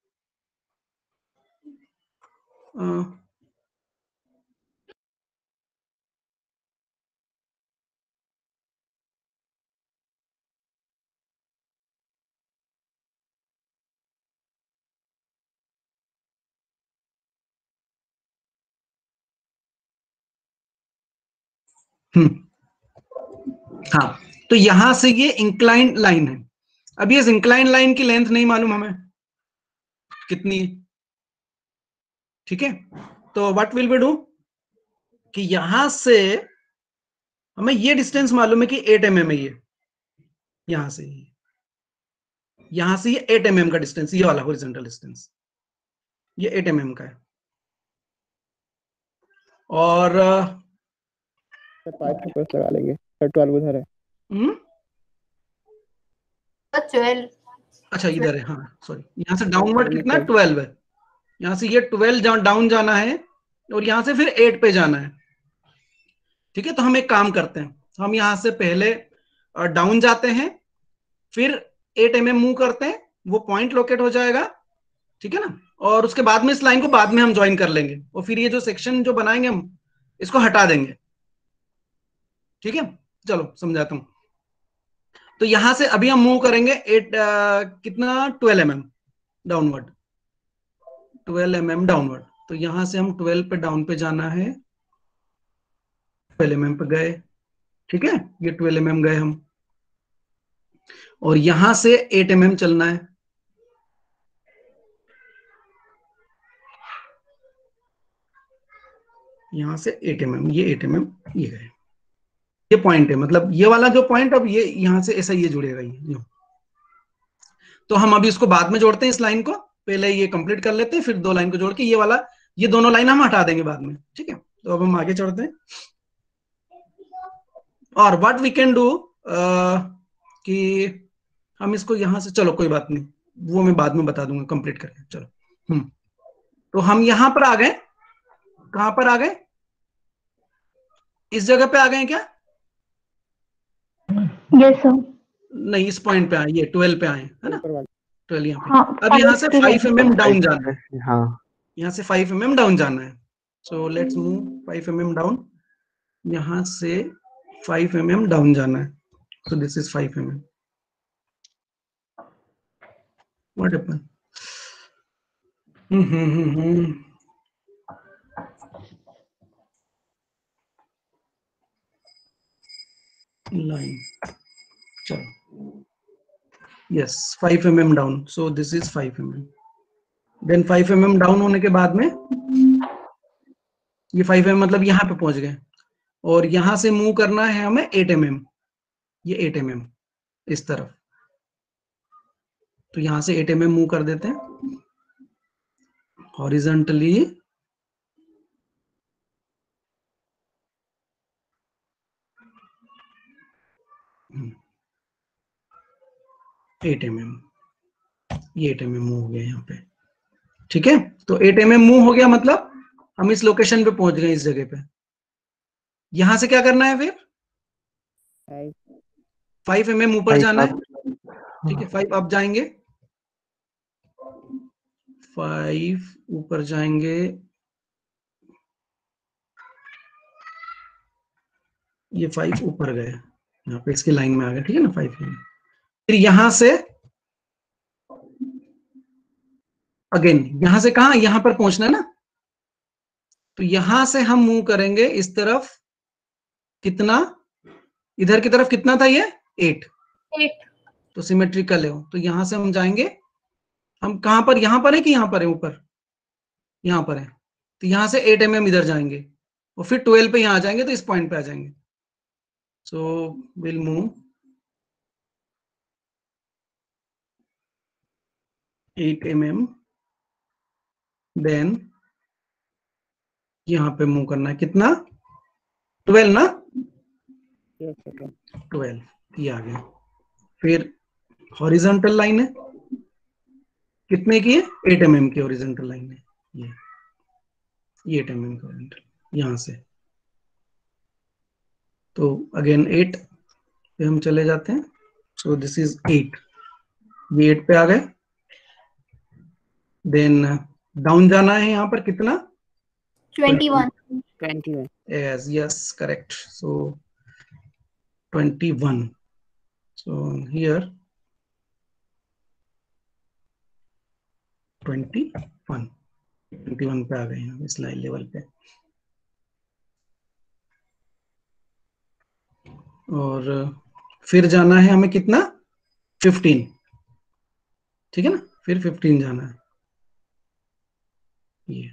हाँ, तो यहां से ये इंक्लाइन लाइन है। अब ये इंक्लाइन लाइन की लेंथ नहीं मालूम हमें कितनी है, ठीक है? तो व्हाट विल वी डू कि यहां से हमें ये डिस्टेंस मालूम है कि 8 mm है। ये यहां से ये 8 mm का डिस्टेंस, ये वाला हॉरिजॉन्टल डिस्टेंस ये 8 mm का है। और 5 पे प्लस लगा लेंगे, फिर 12 उधर है। 12 अच्छा इधर है, हाँ सॉरी, यहाँ से डाउनवर्ड कितना 12 है। यहाँ से ये 12 डाउन जाना है और यहाँ से फिर 8 पे जाना है, ठीक है? तो हम एक काम करते हैं, हम यहाँ से पहले डाउन जाते हैं, फिर 8 mm मूव करते हैं, वो पॉइंट लोकेट हो जाएगा, ठीक है ना? और उसके बाद में इस लाइन को बाद में हम ज्वाइन कर लेंगे और फिर ये जो सेक्शन जो बनाएंगे हम इसको हटा देंगे, ठीक है? चलो समझाता हूं। तो यहां से अभी हम मूव करेंगे 8 कितना 12 mm डाउनवर्ड, 12 mm डाउनवर्ड। तो यहां से हम 12 पे डाउन पे जाना है, 12 mm पे गए, ठीक है? ये 12 mm गए हम, और यहां से 8 mm चलना है, यहां से 8 mm, ये 8 mm ये गए, ये पॉइंट है, मतलब ये वाला जो पॉइंट, अब ये यहां से ऐसा ये जुड़ेगा ये। तो हम अभी इसको बाद में जोड़ते हैं, इस लाइन को पहले ये कंप्लीट कर लेते हैं, फिर 2 लाइन को जोड़ के ये वाला, ये दोनों लाइन हम हटा देंगे बाद में, ठीक है? तो अब हम आगे चढ़ते हैं। और व्हाट वी कैन डू कि हम इसको यहां से, चलो कोई बात नहीं, वो मैं बाद में बता दूंगा कंप्लीट करके। चलो तो हम यहां पर आ गए, कहां पर आ गए? इस जगह पे आ गए क्या? Yes sir. नहीं, इस पॉइंट पे आए, ये 12 पे आए, है ना? ऊपर वाला 12 यहाँ पे। हाँ, अब यहाँ से 5 mm डाउन जाना है, हाँ यहाँ से 5 mm डाउन जाना है। So let's move 5 mm down, यहाँ से 5 mm डाउन जाना है। So this is 5 mm। What happen? Line, चलो yes 5 mm down, so this is 5 mm। Then 5 mm down होने के बाद में ये 5 mm मतलब यहाँ पे पहुंच गए, और यहां से मूव करना है हमें 8 mm, ये 8 mm इस तरफ। तो यहां से 8 mm मूव कर देते हैं हॉरिजॉन्टली, एट mm, ये 8 mm मूव हो गया यहाँ पे, ठीक है? तो 8 mm मूव हो गया, मतलब हम इस लोकेशन पे पहुंच गए, इस जगह पे। यहां से क्या करना है फिर? 5 mm ऊपर जाना है, ठीक है? 5 अप जाएंगे, 5 ऊपर जाएंगे, ये 5 ऊपर गए, यहाँ पे इसकी लाइन में आ गए, ठीक है ना? 5 mm। फिर यहां से अगेन, यहां से कहा, यहां पर पहुंचना है ना? तो यहां से हम मूव करेंगे इस तरफ, कितना इधर की तरफ कितना था ये 8, तो सिमेट्रिकल है वो। तो यहां से हम जाएंगे, हम कहां पर, यहां पर है कि यहां पर है? ऊपर यहां पर है। तो यहां से 8 mm इधर जाएंगे और फिर 12 पे यहां आ जाएंगे, तो इस पॉइंट पे आ जाएंगे। So will move 8 mm, then यहां पे मूव करना है कितना 12 ना, 12 ये आ गया। फिर हॉरिजॉन्टल लाइन है कितने की है? 8 mm की हॉरिजॉन्टल लाइन है ये 8 mm की हॉरिजॉन्टल, यहां से तो अगेन 8 पे हम चले जाते हैं। सो दिस इज 8, ये 8 पे आ गए। देन डाउन जाना है यहाँ पर कितना? 21. 21. yes, correct. So 21. So here 21 पे आ गए हैं इस लाइन लेवल पे। और फिर जाना है हमें कितना? 15, ठीक है ना, फिर 15 जाना है, ये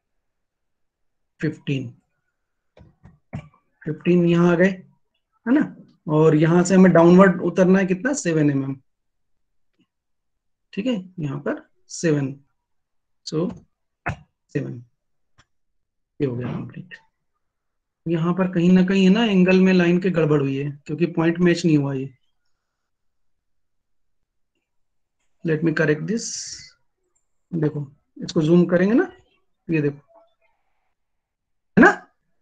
15 यहाँ आ गए, है ना। और यहाँ से हमें डाउनवर्ड उतरना है कितना? 7 mm, ठीक है, यहाँ पर 7, सो 7, ये हो गया कंप्लीट। यहाँ पर कहीं ना कहीं है ना एंगल में लाइन के गड़बड़ हुई है, क्योंकि पॉइंट मैच नहीं हुआ ये। Let me correct this. देखो इसको जूम करेंगे ना, ये देखो, है ना,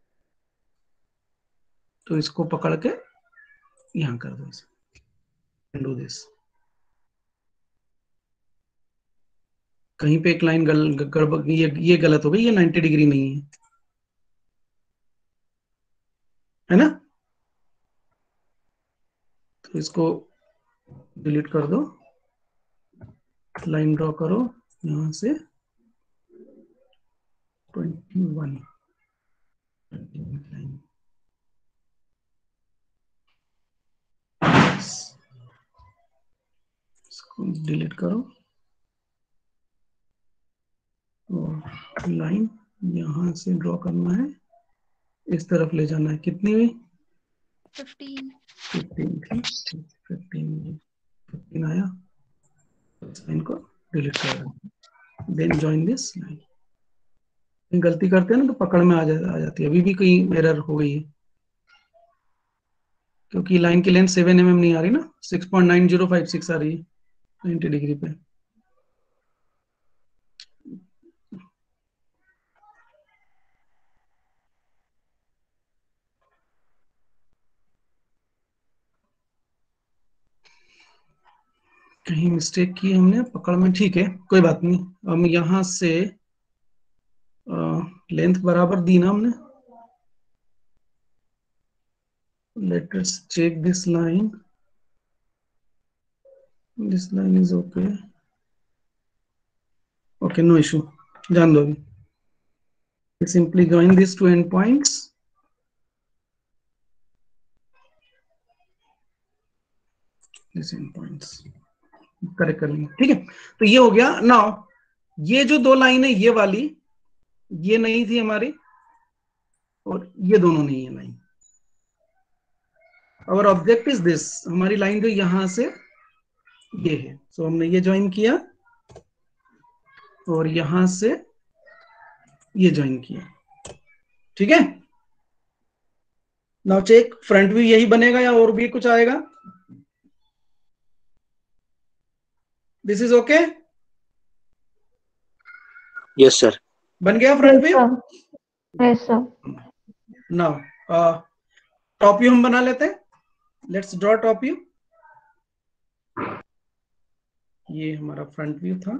तो इसको पकड़ के यहाँ कर दो, इसे डू दिस। कहीं पे एक लाइन गड़बड़, ये गलत हो गई, ये 90 डिग्री नहीं है ना। तो इसको डिलीट कर दो, लाइन ड्रॉ करो यहाँ से 21 लाइन, इसको डिलीट करो और लाइन यहाँ से ड्रॉ करना है, इस तरफ ले जाना है। कितनी हुई? 15. 15 थी, 15 आया, इस लाइन को डिलीट कर दो। Then join this line. गलती करते हैं ना तो पकड़ में आ जाती है। अभी भी कहीं एरर हो गई है, क्योंकि लाइन की लेंथ 7 mm नहीं आ रही ना, 6.9056 आ रही है 90 डिग्री पे। कहीं मिस्टेक की हमने पकड़ में, ठीक है कोई बात नहीं। हम यहाँ से लेंथ बराबर दी ना हमने। Let us check this line, this line is okay, okay no issue, जान दो अभी। Simply join this two end points, this end points correct कर लेंगे, ठीक है। तो ये हो गया। नाउ ये जो दो लाइन है, ये वाली ये नहीं थी हमारी, और ये दोनों नहीं है लाइन। और ऑब्जेक्ट इज दिस, हमारी लाइन जो यहां से ये है। सो हमने ये ज्वाइन किया और यहां से ये ज्वाइन किया, ठीक है। नाउ चेक, फ्रंट व्यू यही बनेगा या और भी कुछ आएगा? This is okay, Yes, sir. बन गया front view. Yes, sir. Now top view हम बना लेते हैं। Let's draw top view. ये हमारा फ्रंट व्यू था,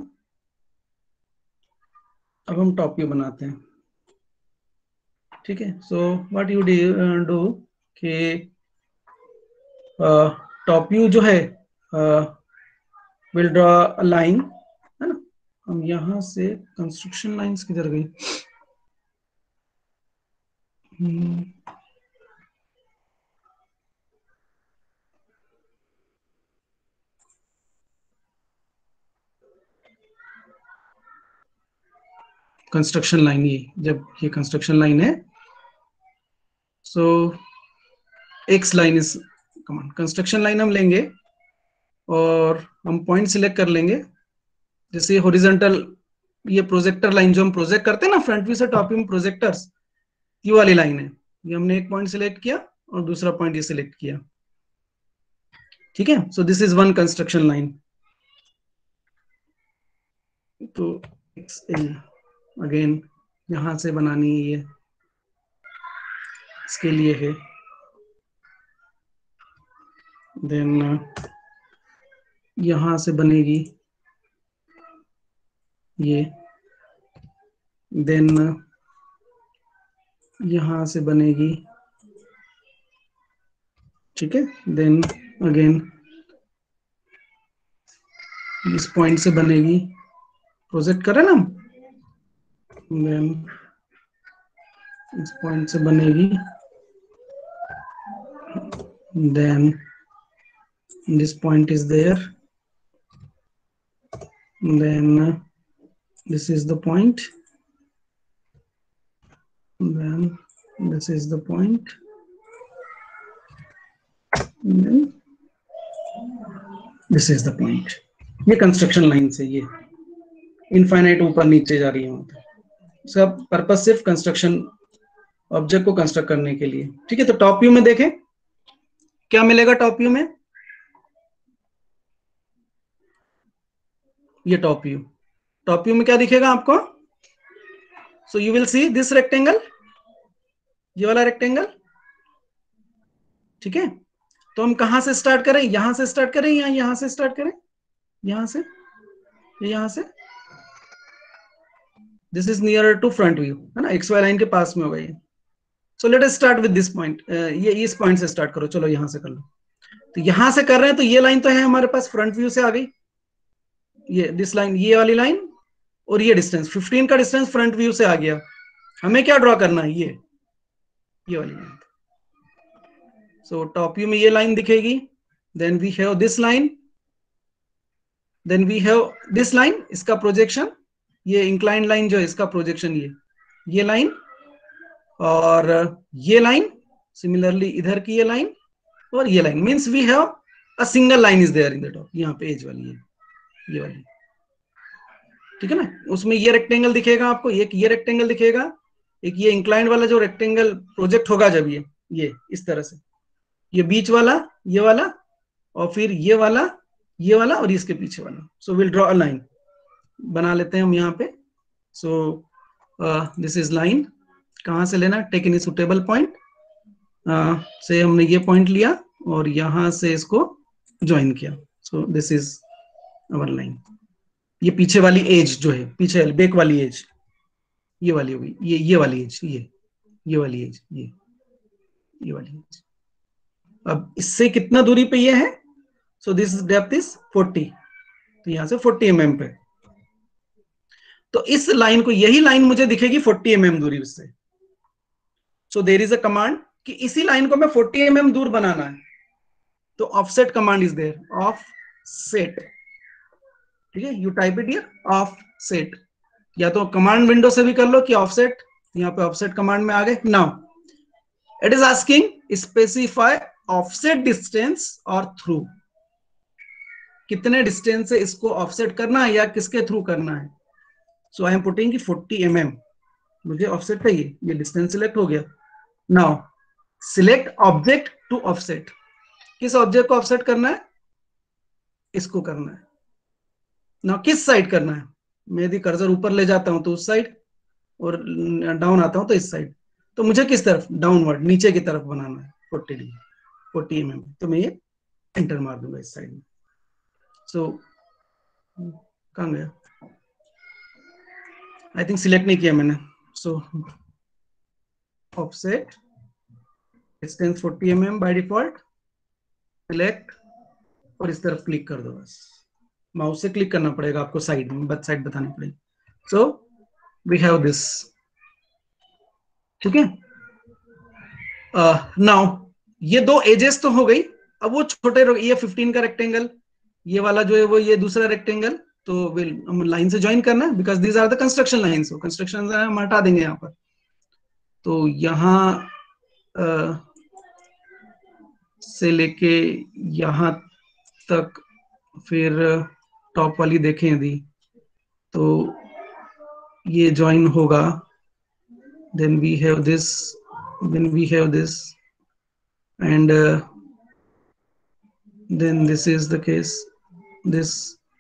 अब हम टॉप व्यू बनाते हैं, ठीक है। सो व्हाट यू डू कि टॉप व्यू जो है विल ड्रॉ अ लाइन, है ना। हम यहां से कंस्ट्रक्शन लाइंस किधर गई? कंस्ट्रक्शन लाइन, ये जब ये कंस्ट्रक्शन लाइन है, so X line is command. Construction line हम लेंगे और हम पॉइंट सिलेक्ट कर लेंगे, जैसे हॉरिजॉन्टल ये प्रोजेक्टर लाइन जो हम प्रोजेक्ट करते हैं ना फ्रंट व्यू से टॉप व्यू में प्रोजेक्टर्स, ये वाली लाइन है। ये हमने एक पॉइंट सिलेक्ट किया और दूसरा पॉइंट ये सिलेक्ट किया, ठीक है। So this is one construction line. तो अगेन यहां से बनानी है, ये इसके लिए है देन यहां से बनेगी ये, देन यहां से बनेगी, ठीक है, देन अगेन इस पॉइंट से बनेगी, प्रोजेक्ट करें ना, देन इस पॉइंट से बनेगी, then this point is there, then this is the point, then this is the point, then this is the point. ये कंस्ट्रक्शन लाइन से ये इनफाइनाइट ऊपर नीचे जा रही है, सब पर्पस सिर्फ कंस्ट्रक्शन ऑब्जेक्ट को कंस्ट्रक्ट करने के लिए, ठीक है। तो टॉप व्यू में देखें क्या मिलेगा, टॉप व्यू में ये टॉप व्यू में क्या दिखेगा आपको, so you will see this rectangle, ये वाला रेक्टेंगल, ठीक है। तो हम कहां से स्टार्ट करें, यहां से स्टार्ट करें या यहां से स्टार्ट करें, यहां से, यहां से, this is near to front view, है ना, XY लाइन के पास में होगा ये। So let us start with this point, ये इस पॉइंट से स्टार्ट करो, चलो यहां से कर लो। तो यहां से कर रहे हैं तो ये लाइन तो है हमारे पास, फ्रंट व्यू से आ गई ये, दिस लाइन, ये वाली लाइन, और ये डिस्टेंस 15 का डिस्टेंस फ्रंट व्यू से आ गया। हमें क्या ड्रॉ करना है, ये वाली लाइन। सो टॉप व्यू में ये लाइन दिखेगी, then we have this line, then we have this line, इसका प्रोजेक्शन, ये इंक्लाइंड लाइन जो है इसका प्रोजेक्शन ये लाइन, और ये लाइन सिमिलरली इधर की ये लाइन, और ये line, means we have a single line is there in the top, यहाँ पे एज वाली है ये वाली, ठीक है ना। उसमें ये रेक्टेंगल दिखेगा आपको, एक ये रेक्टेंगल दिखेगा, एक ये इंक्लाइंड वाला जो रेक्टेंगल प्रोजेक्ट होगा जब ये इस तरह से, ये बीच वाला, ये वाला, और फिर ये वाला और इसके पीछे वाला। So will draw a line, बना लेते हैं हम यहाँ पे। सो दिस इज लाइन, कहां से लेना, टेक एनी सुटेबल पॉइंट से हमने ये पॉइंट लिया और यहां से इसको ज्वाइन किया। So this is our line. ये पीछे वाली एज जो है, पीछे बैक वाली एज ये वाली होगी, ये वाली एज, ये वाली एज, ये वाली एज। अब इससे कितना दूरी पे ये है, सो दिस डेप्थ इज 40, तो यहां से 40 mm पे, तो इस लाइन को, यही लाइन मुझे दिखेगी 40 mm दूरी से। So there is a command कि इसी लाइन को मैं 40 mm दूर बनाना है, तो offset command is there, offset, ठीक है, you type it here offset, या तो कमांड विंडो से भी कर लो कि ऑफसेट, यहाँ पे ऑफसेट कमांड में आ गए। Now it is asking specify offset distance और थ्रू, कितने डिस्टेंस से इसको ऑफसेट करना है या किसके थ्रू करना है। So I am putting 40 mm, मुझे ऑफसेट चाहिए, ये डिस्टेंस सिलेक्ट हो गया। Now select object to offset, किस ऑब्जेक्ट को ऑफसेट करना है, इसको करना है। नाउ किस साइड करना है, मैं यदि कर्सर ऊपर ले जाता हूं तो उस साइड, और डाउन आता हूं तो इस साइड, तो मुझे किस तरफ, डाउनवर्ड, नीचे की तरफ बनाना है 40 mm, तो मैं ये एंटर मार दूंगा इस साइड में। सो कहां गया, आई थिंक सिलेक्ट नहीं किया मैंने। So offset distance 40 mm by default, select, और इस तरफ क्लिक कर दो, बस माउस से क्लिक करना पड़ेगा आपको, साइड में बट साइड बतानी पड़ेगी। सो वी हैव दिस, ठीक है। नाउ ये दो एजेस तो हो गई, अब वो छोटे, ये 15 का रेक्टेंगल, ये वाला जो है वो ये दूसरा रेक्टेंगल, तो विल हम लाइन से ज्वाइन करना है, because these are the construction lines, construction हम हटा देंगे यहाँ पर। तो यहाँ से लेके यहाँ तक, फिर टॉप वाली देखें यदि, तो ये ज्वाइन होगा, then we have this, and then this is the case, this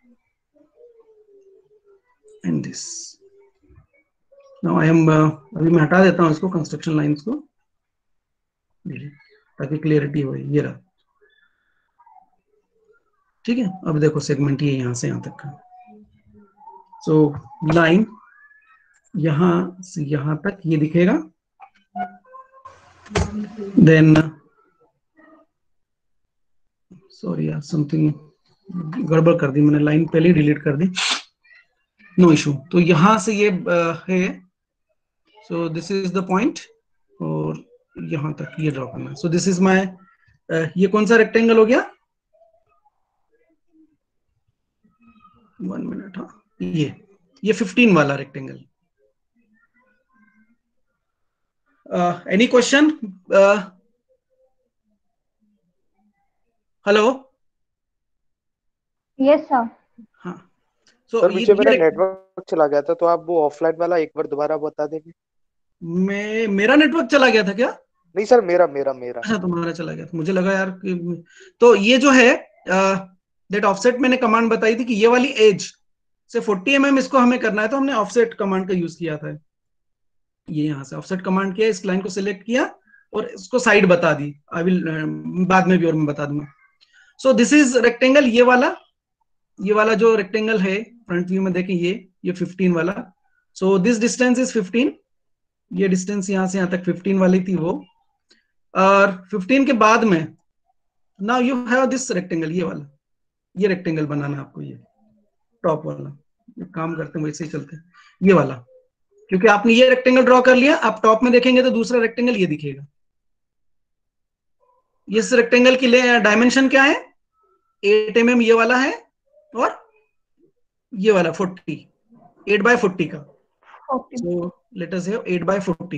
and this. Now I am अभी मैं हटा देता हूँ इसको, कंस्ट्रक्शन लाइंस को, ताकि क्लियरिटी हो। ये रहा, ठीक है, अब देखो सेगमेंट ये यहां से यहां तक का। सो लाइन यहां से यहां तक ये दिखेगा, देन सॉरी यार समथिंग गड़बड़ कर दी मैंने, लाइन पहले ही डिलीट कर दी, नो इशू। तो यहां से ये है, so this is the point, और यहां तक ये ड्रॉ करना है। सो दिस इज माय, ये कौन सा रेक्टेंगल हो गया, 1 मिनट, हाँ ये 15 वाला rectangle. Any question? Hello? Yes sir. हाँ, सो सर बीच में मेरा नेटवर्क चला गया था, तो आप वो ऑफलाइन वाला एक बार दोबारा बता देंगे? मेरा नेटवर्क चला गया था क्या? नहीं सर, मेरा मेरा मेरा अच्छा, तुम्हारा चला गया था, मुझे लगा यार कि, तो ये जो है दैट ऑफसेट, मैंने कमांड बताई थी कि ये वाली एज से 40 mm इसको हमें करना है, तो हमने ऑफसेट कमांड का यूज किया था। ये यहां से ऑफसेट कमांड किया, इस लाइन को सिलेक्ट किया और इसको साइड बता दी। आई विल बाद में भी और मैं बता दूंगा। सो दिस इज रेक्टेंगल, ये वाला जो रेक्टेंगल है फ्रंट व्यू में देखें, ये 15 वाला। सो दिस डिस्टेंस इज 15, ये डिस्टेंस यहां से यहां तक 15 वाली थी वो। और 15 के बाद में now you have this rectangle, ये रेक्टेंगल बनाना है आपको, ये टॉप वाला। काम करते हैं वैसे ही चलते हैं, ये वाला, क्योंकि आपने ये रेक्टेंगल ड्रॉ कर लिया, आप टॉप में देखेंगे तो दूसरा रेक्टेंगल ये दिखेगा। इस रेक्टेंगल की डायमेंशन क्या है, 8 mm ये वाला है, और ये वाला 40, 8x40 का। So let us have 8x40।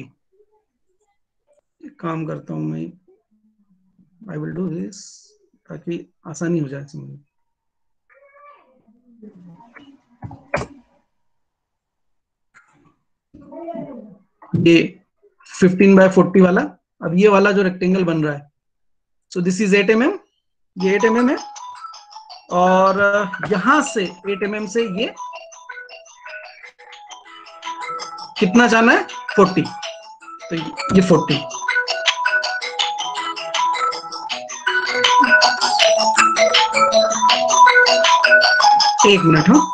काम करता हूं मैं, आई विल डू दिस ताकि आसानी हो जाए समझ। ये 15x40 वाला, अब ये वाला जो रेक्टेंगल बन रहा है, सो दिस इज 8 mm, ये 8 mm है, और यहां से 8 mm से ये कितना जाना है, 40, तो ये 40। एक मिनट, हाँ,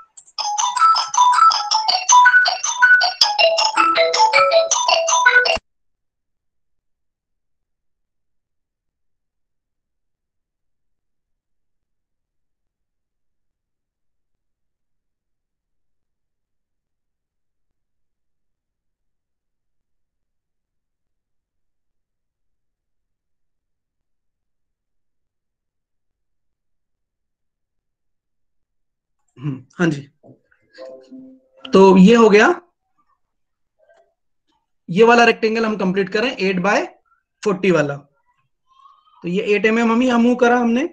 हाँ जी। तो ये हो गया, ये वाला रेक्टेंगल हम कंप्लीट करें 8x40 वाला। तो ये 8 mm हम यहां मूव करा हमने,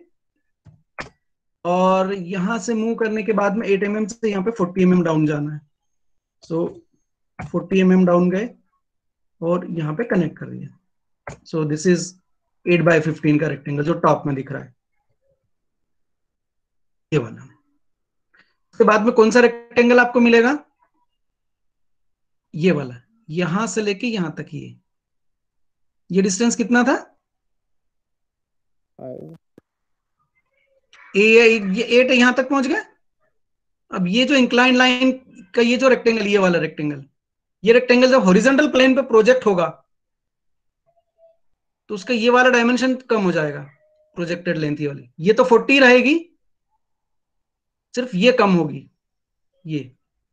और यहां से मूव करने के बाद में 8 mm से यहाँ पे 40 mm डाउन जाना है। सो 40 mm डाउन गए और यहाँ पे कनेक्ट कर दिया। सो दिस इज 8x15 का रेक्टेंगल जो टॉप में दिख रहा है, ये वाला। उसके बाद में कौन सा रेक्टेंगल आपको मिलेगा, ये वाला, यहां से लेके यहां तक, ये डिस्टेंस कितना था, ये 8 यहां तक पहुंच गए। अब ये जो इंक्लाइन लाइन का ये जो रेक्टेंगल, ये वाला रेक्टेंगल, ये रेक्टेंगल जब हॉरिजॉन्टल प्लेन पे प्रोजेक्ट होगा तो उसका ये वाला डायमेंशन कम हो जाएगा, प्रोजेक्टेड लेंथ वाली। ये तो 40 रहेगी, सिर्फ ये कम होगी, ये।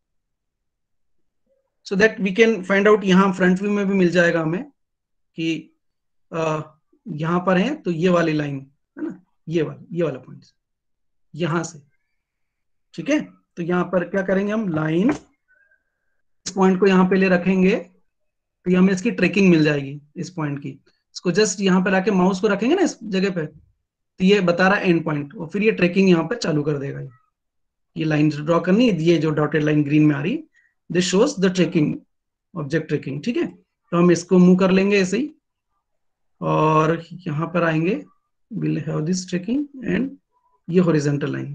So that we can find out, यहां फ्रंट व्यू में भी मिल जाएगा हमें कि यहां पर है तो ये वाली लाइन है ना, ये वाला पॉइंट यहां से, ठीक है। तो यहां पर क्या करेंगे हम, लाइन इस पॉइंट को यहां पे ले रखेंगे तो हमें इसकी ट्रेकिंग मिल जाएगी इस पॉइंट की। इसको जस्ट यहां पर आके माउस को रखेंगे ना इस जगह पे, तो ये बता रहा है एंड पॉइंट, और फिर ये ट्रेकिंग यहां पर चालू कर देगा। ये लाइन ड्रॉ करनी है, ये जो डॉटेड लाइन ग्रीन में आ रही, this shows the tracking, object tracking, ठीक है। तो हम इसको मूव कर लेंगे ऐसे ही, और यहां पर आएंगे, will have this tracking, and ये हॉरिजॉन्टल लाइन,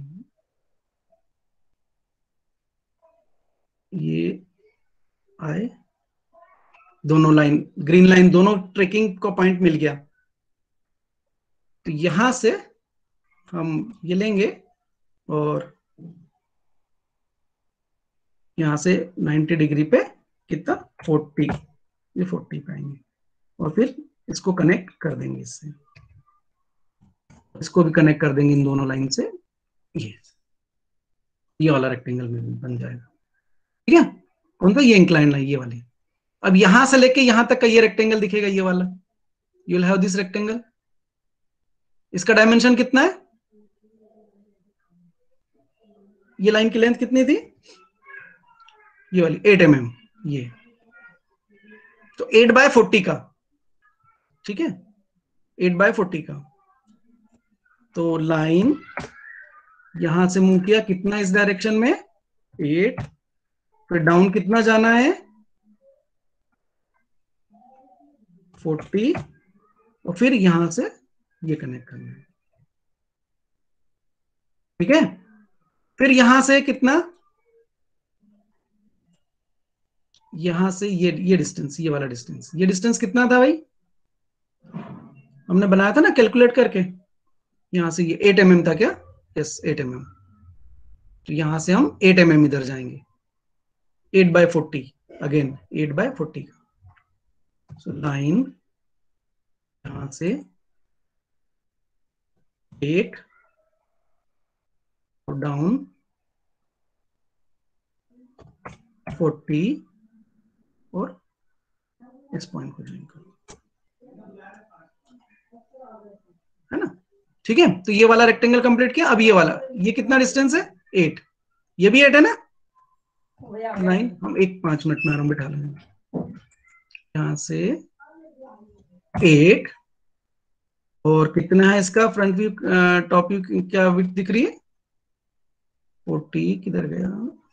ये आए, दोनों लाइन, ग्रीन लाइन दोनों ट्रेकिंग को पॉइंट मिल गया। तो यहां से हम ये लेंगे और यहाँ से 90 डिग्री पे कितना 40, ये 40 पाएंगे और फिर इसको कनेक्ट कर देंगे इससे, इसको भी कनेक्ट कर देंगे इन दोनों लाइन से, ये वाला रेक्टेंगल में बन जाएगा। ठीक है, कौन सा, ये इंक्लाइन लाइन ये वाली। अब यहां से लेके यहां तक का ये रेक्टेंगल दिखेगा, ये वाला, you will have this rectangle. इसका डायमेंशन कितना है, ये लाइन की लेंथ कितनी थी, ये वाली 8 mm, ये तो 8/40 का, ठीक है, 8/40 का। तो लाइन यहां से मूव किया कितना इस डायरेक्शन में 8, फिर डाउन कितना जाना है 40 और फिर यहां से ये कनेक्ट करना है। ठीक है, फिर यहां से कितना, यहां से ये डिस्टेंस, ये वाला डिस्टेंस, ये डिस्टेंस कितना था भाई, हमने बनाया था ना कैलकुलेट करके, यहां से ये 8 mm था क्या, यस 8 mm। तो यहां से हम 8 mm इधर जाएंगे, 8/40, अगेन 8/40 का। सो लाइन यहां से 8 और डाउन 40 और इस पॉइंट को ज्वाइन करो, है ना। ठीक है, तो ये वाला रेक्टेंगल कंप्लीट किया। अब ये वाला, ये कितना डिस्टेंस है 8, ये भी 8 है ना, 9, हम 5 मिनट में आराम बिठा लेंगे। यहां से 8 और कितना है इसका फ्रंट व्यू, टॉप व्यू क्या विड्थ दिख रही है 40, किधर गया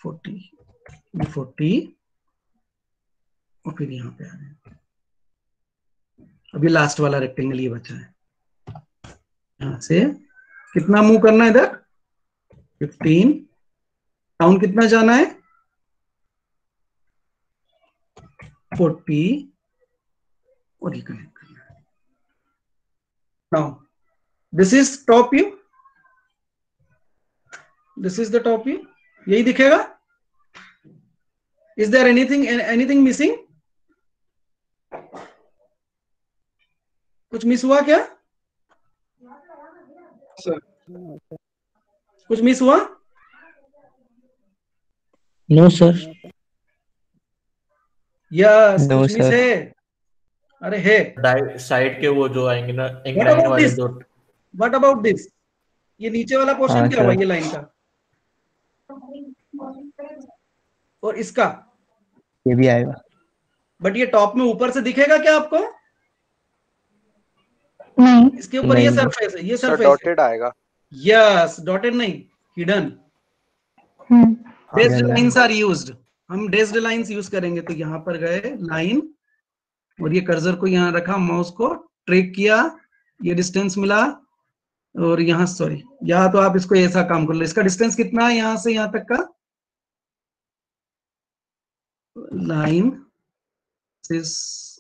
40 और फिर यहां पे आ गए। अभी लास्ट वाला रेक्टेंगल ये बचा है, यहां से कितना मूव करना है इधर 15, डाउन कितना जाना है 40 और ये कनेक्ट करना है। Now this is top view, this is the top view, यही दिखेगा। इज देयर एनीथिंग मिसिंग, कुछ मिस हुआ क्या, कुछ मिस हुआ, नो सर। यस No, कुछ मिस sir. है, अरे है। साइड के वो जो आएंगे ना What इंक्लाइन about वाले this? जो, व्हाट अबाउट दिस, ये नीचे वाला पोर्शन हाँ, क्या हुआ sir. ये लाइन का, और इसका, ये भी आएगा. बट ये टॉप में ऊपर से दिखेगा क्या आपको, नहीं। इसके ऊपर ये नहीं। सरफेस है, ये सर सरफेस है, डॉटेड आएगा। यस डॉटेड नहीं, hidden, dashed lines are used, हम डेस्ड लाइंस यूज करेंगे। तो यहां पर गए लाइन और ये कर्सर को यहां रखा, माउस को ट्रैक किया, ये डिस्टेंस मिला और यहां सॉरी, या तो आप इसको ऐसा काम कर लो, इसका डिस्टेंस कितना है यहां से यहां तक का, लाइन इज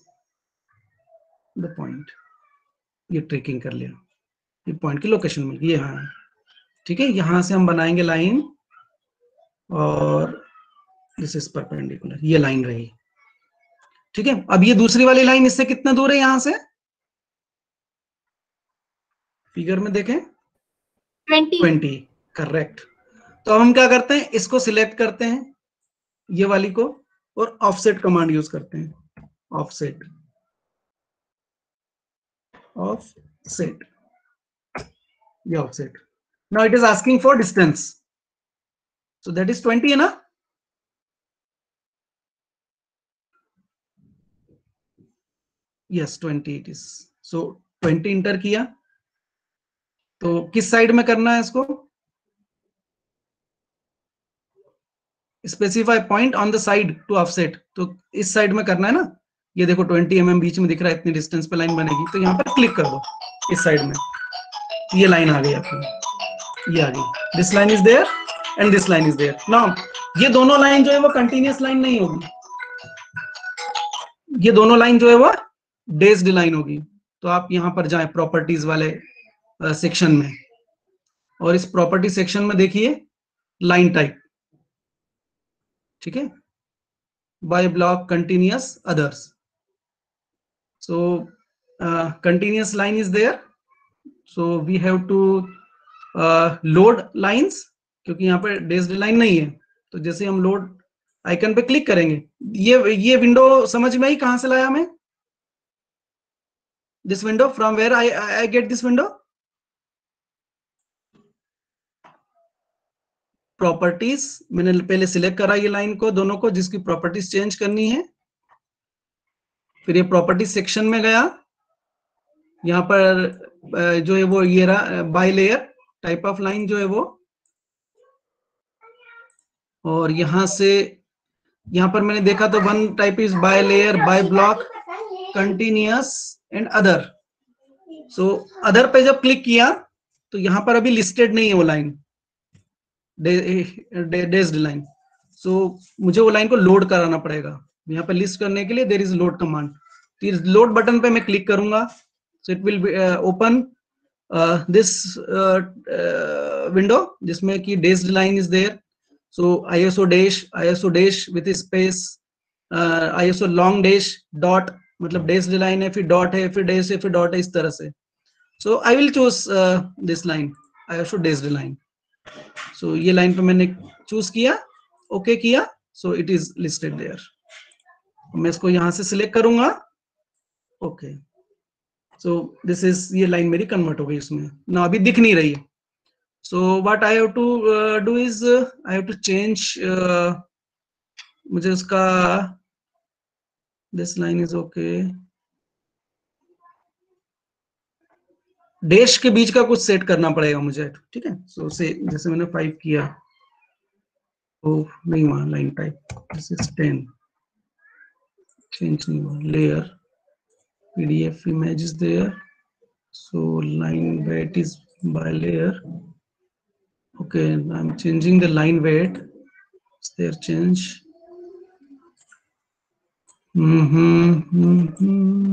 द पॉइंट, ये ट्रेकिंग कर लिया, ये पॉइंट की लोकेशन मिल गई, हाँ ठीक है। यहां से हम बनाएंगे लाइन और दिस इज परपेंडिकुलर, ये लाइन रही, ठीक है। अब ये दूसरी वाली लाइन इससे कितना दूर है यहां से, फिगर में देखें 20, करेक्ट। तो हम क्या करते हैं, इसको सिलेक्ट करते हैं ये वाली को और ऑफसेट कमांड यूज करते हैं, ऑफसेट, ऑफसेट, ये offset. Now it is asking for distance, so that is 20 है ना, yes 20 it is. So 20 enter किया, तो किस साइड में करना है इसको, specify point on the side to offset, तो इस साइड में करना है ना, ये देखो 20 mm बीच में दिख रहा है, इतनी डिस्टेंस पे लाइन बनेगी, तो यहाँ पर क्लिक कर दो इस साइड में, ये लाइन आ गई आपकी, ये आ गई, this line is there and this line is there. Now ये दोनों लाइन जो है वो कंटिन्यूअस लाइन नहीं होगी, ये दोनों लाइन जो है वो डेस्ड लाइन होगी। तो आप यहाँ पर जाएं प्रॉपर्टीज वाले सेक्शन में, और इस प्रॉपर्टी सेक्शन में देखिए लाइन टाइप, ठीक है, by block, continuous, others. So continuous line is there, so we have to load lines, क्योंकि यहाँ पे डेस्ड लाइन नहीं है. तो जैसे हम लोड आइकन पे क्लिक करेंगे, ये विंडो समझ में आई कहां से लाया मैं? This window, from where I get this window? Properties, मैंने पहले सिलेक्ट करा ये लाइन को, दोनों को, जिसकी प्रॉपर्टीज चेंज करनी है. फिर ये प्रॉपर्टी सेक्शन में गया, यहाँ पर जो है वो ये रहा by layer type of line जो है वो, और यहां से यहाँ पर मैंने देखा तो one type is by layer, by block, continuous and other. So other पे जब क्लिक किया तो यहाँ पर अभी लिस्टेड नहीं है वो लाइन, डेस्ड लाइन. सो मुझे वो लाइन को लोड कराना पड़ेगा. यहाँ पर लिस्ट करने के लिए there is load command. Load button पे मैं क्लिक करूंगा, so it will be open this window जिसमें कि dash line is there. So ISO dash with space, ISO long dash dot, मतलब dash line है, फिर dot है, फिर dash है, फिर dot है, इस तरह से. So I will choose this line, ISO dash line. So ये line पे मैंने choose किया, okay किया, so it is listed there. मैं इसको यहाँ से select करूंगा, okay. So this is, ये लाइन मेरी कन्वर्ट हो गई इसमें ना, अभी दिख नहीं रही है. So what I have to do is I have to change, मुझे उसका this line is okay. Dash के बीच का कुछ सेट करना पड़ेगा मुझे, ठीक है. So से जैसे मैंने 5 किया, तो नहीं हुआ line type, this is 10, change नहीं हुआ. Layer PDF image is there, so line weight is by layer. Okay, I'm changing the line weight. Is there change? Line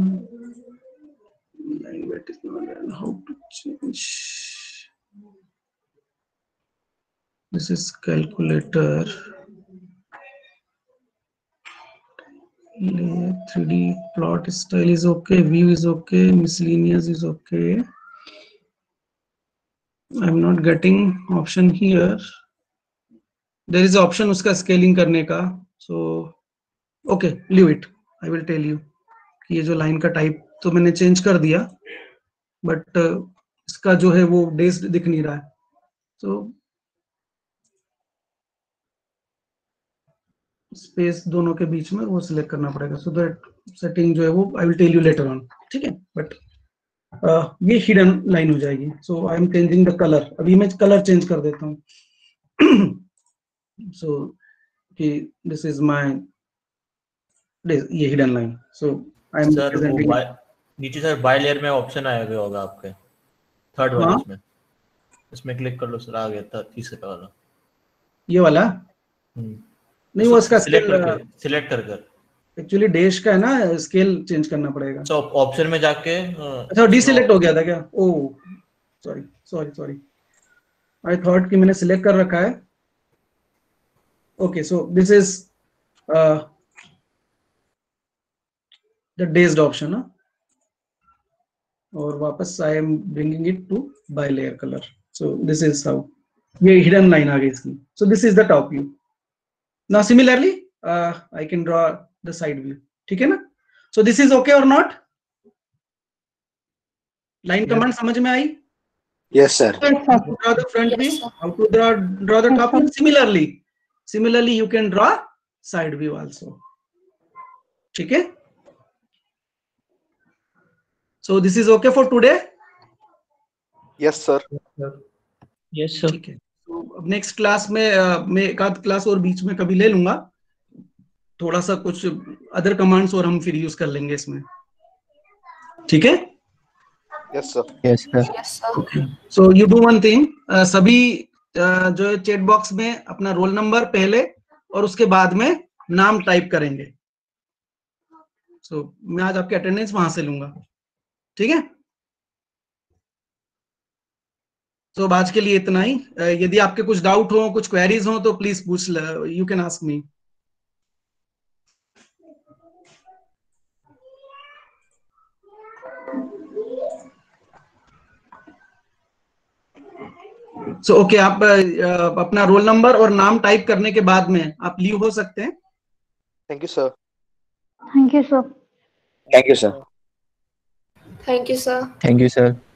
weight is not there. How to change? This is calculator. Layer 3D plot style is okay, view is okay, miscellaneous is okay. I'm not getting option here. There is option उसका scaling करने का. So okay, leave it. I will tell you कि ये जो line का type तो मैंने change कर दिया, बट इसका जो है वो डेस्ड दिख नहीं रहा है. So स्पेस दोनों के बीच में वो सिलेक्ट करना पड़ेगा. सो दैट सेटिंग जो है वो I will tell you later on, ठीक है. बट ये हिडन लाइन हो जाएगी. So I am changing the colour. अभी मैं कलर चेंज कर देता हूँ. सो कि दिस इज माय, ये hidden line. So I am presenting. नीचे सर बाय लेयर में ऑप्शन आएगा होगा आपके, थर्ड वाले इसमें क्लिक कर लो सर, आ गया था तीसरे वाला, ये वाला. नहीं, वो इसका सिलेक्ट कर एक्चुअली डैश का है ना, स्केल चेंज करना पड़ेगा. तो ऑप्शन में जाके अच्छा, डीसिलेक्ट हो गया था क्या? ओह सॉरी, आई थॉट कि मैंने सिलेक्ट कर रखा है. Okay, so this is the dashed option. और वापस I am bringing it to by layer colour. So this is how, ये हिडन लाइन आ गई इसकी. So this is the top view. Now similarly, I can draw the side view. ठीक है ना? So this is okay or not? Line command समझ में आई? Yes, sir. How to draw the front view? How to draw the top view? Similarly, you can draw side view also. ठीक है? So this is okay for today? Yes, sir. Yes, sir. ठीक है. तो अब next class में मैं एक आध क्लास और बीच में कभी ले लूंगा, थोड़ा सा कुछ अदर कमांड्स और हम फिर यूज कर लेंगे इसमें. ठीक है? Yes, sir. Yes, sir. So you do one thing, सभी जो है चैट बॉक्स में अपना रोल नंबर पहले और उसके बाद में नाम टाइप करेंगे. सो मैं आज आपकी अटेंडेंस वहां से लूंगा. ठीक है? तो आज के लिए इतना ही। यदि आपके कुछ डाउट हो, कुछ क्वेरीज हो तो प्लीज पूछ, you can ask me. So okay, आप अपना रोल नंबर और नाम टाइप करने के बाद में आप लीव हो सकते हैं। Thank you sir. Thank you sir. Thank you sir. Thank you, sir. Thank you, sir.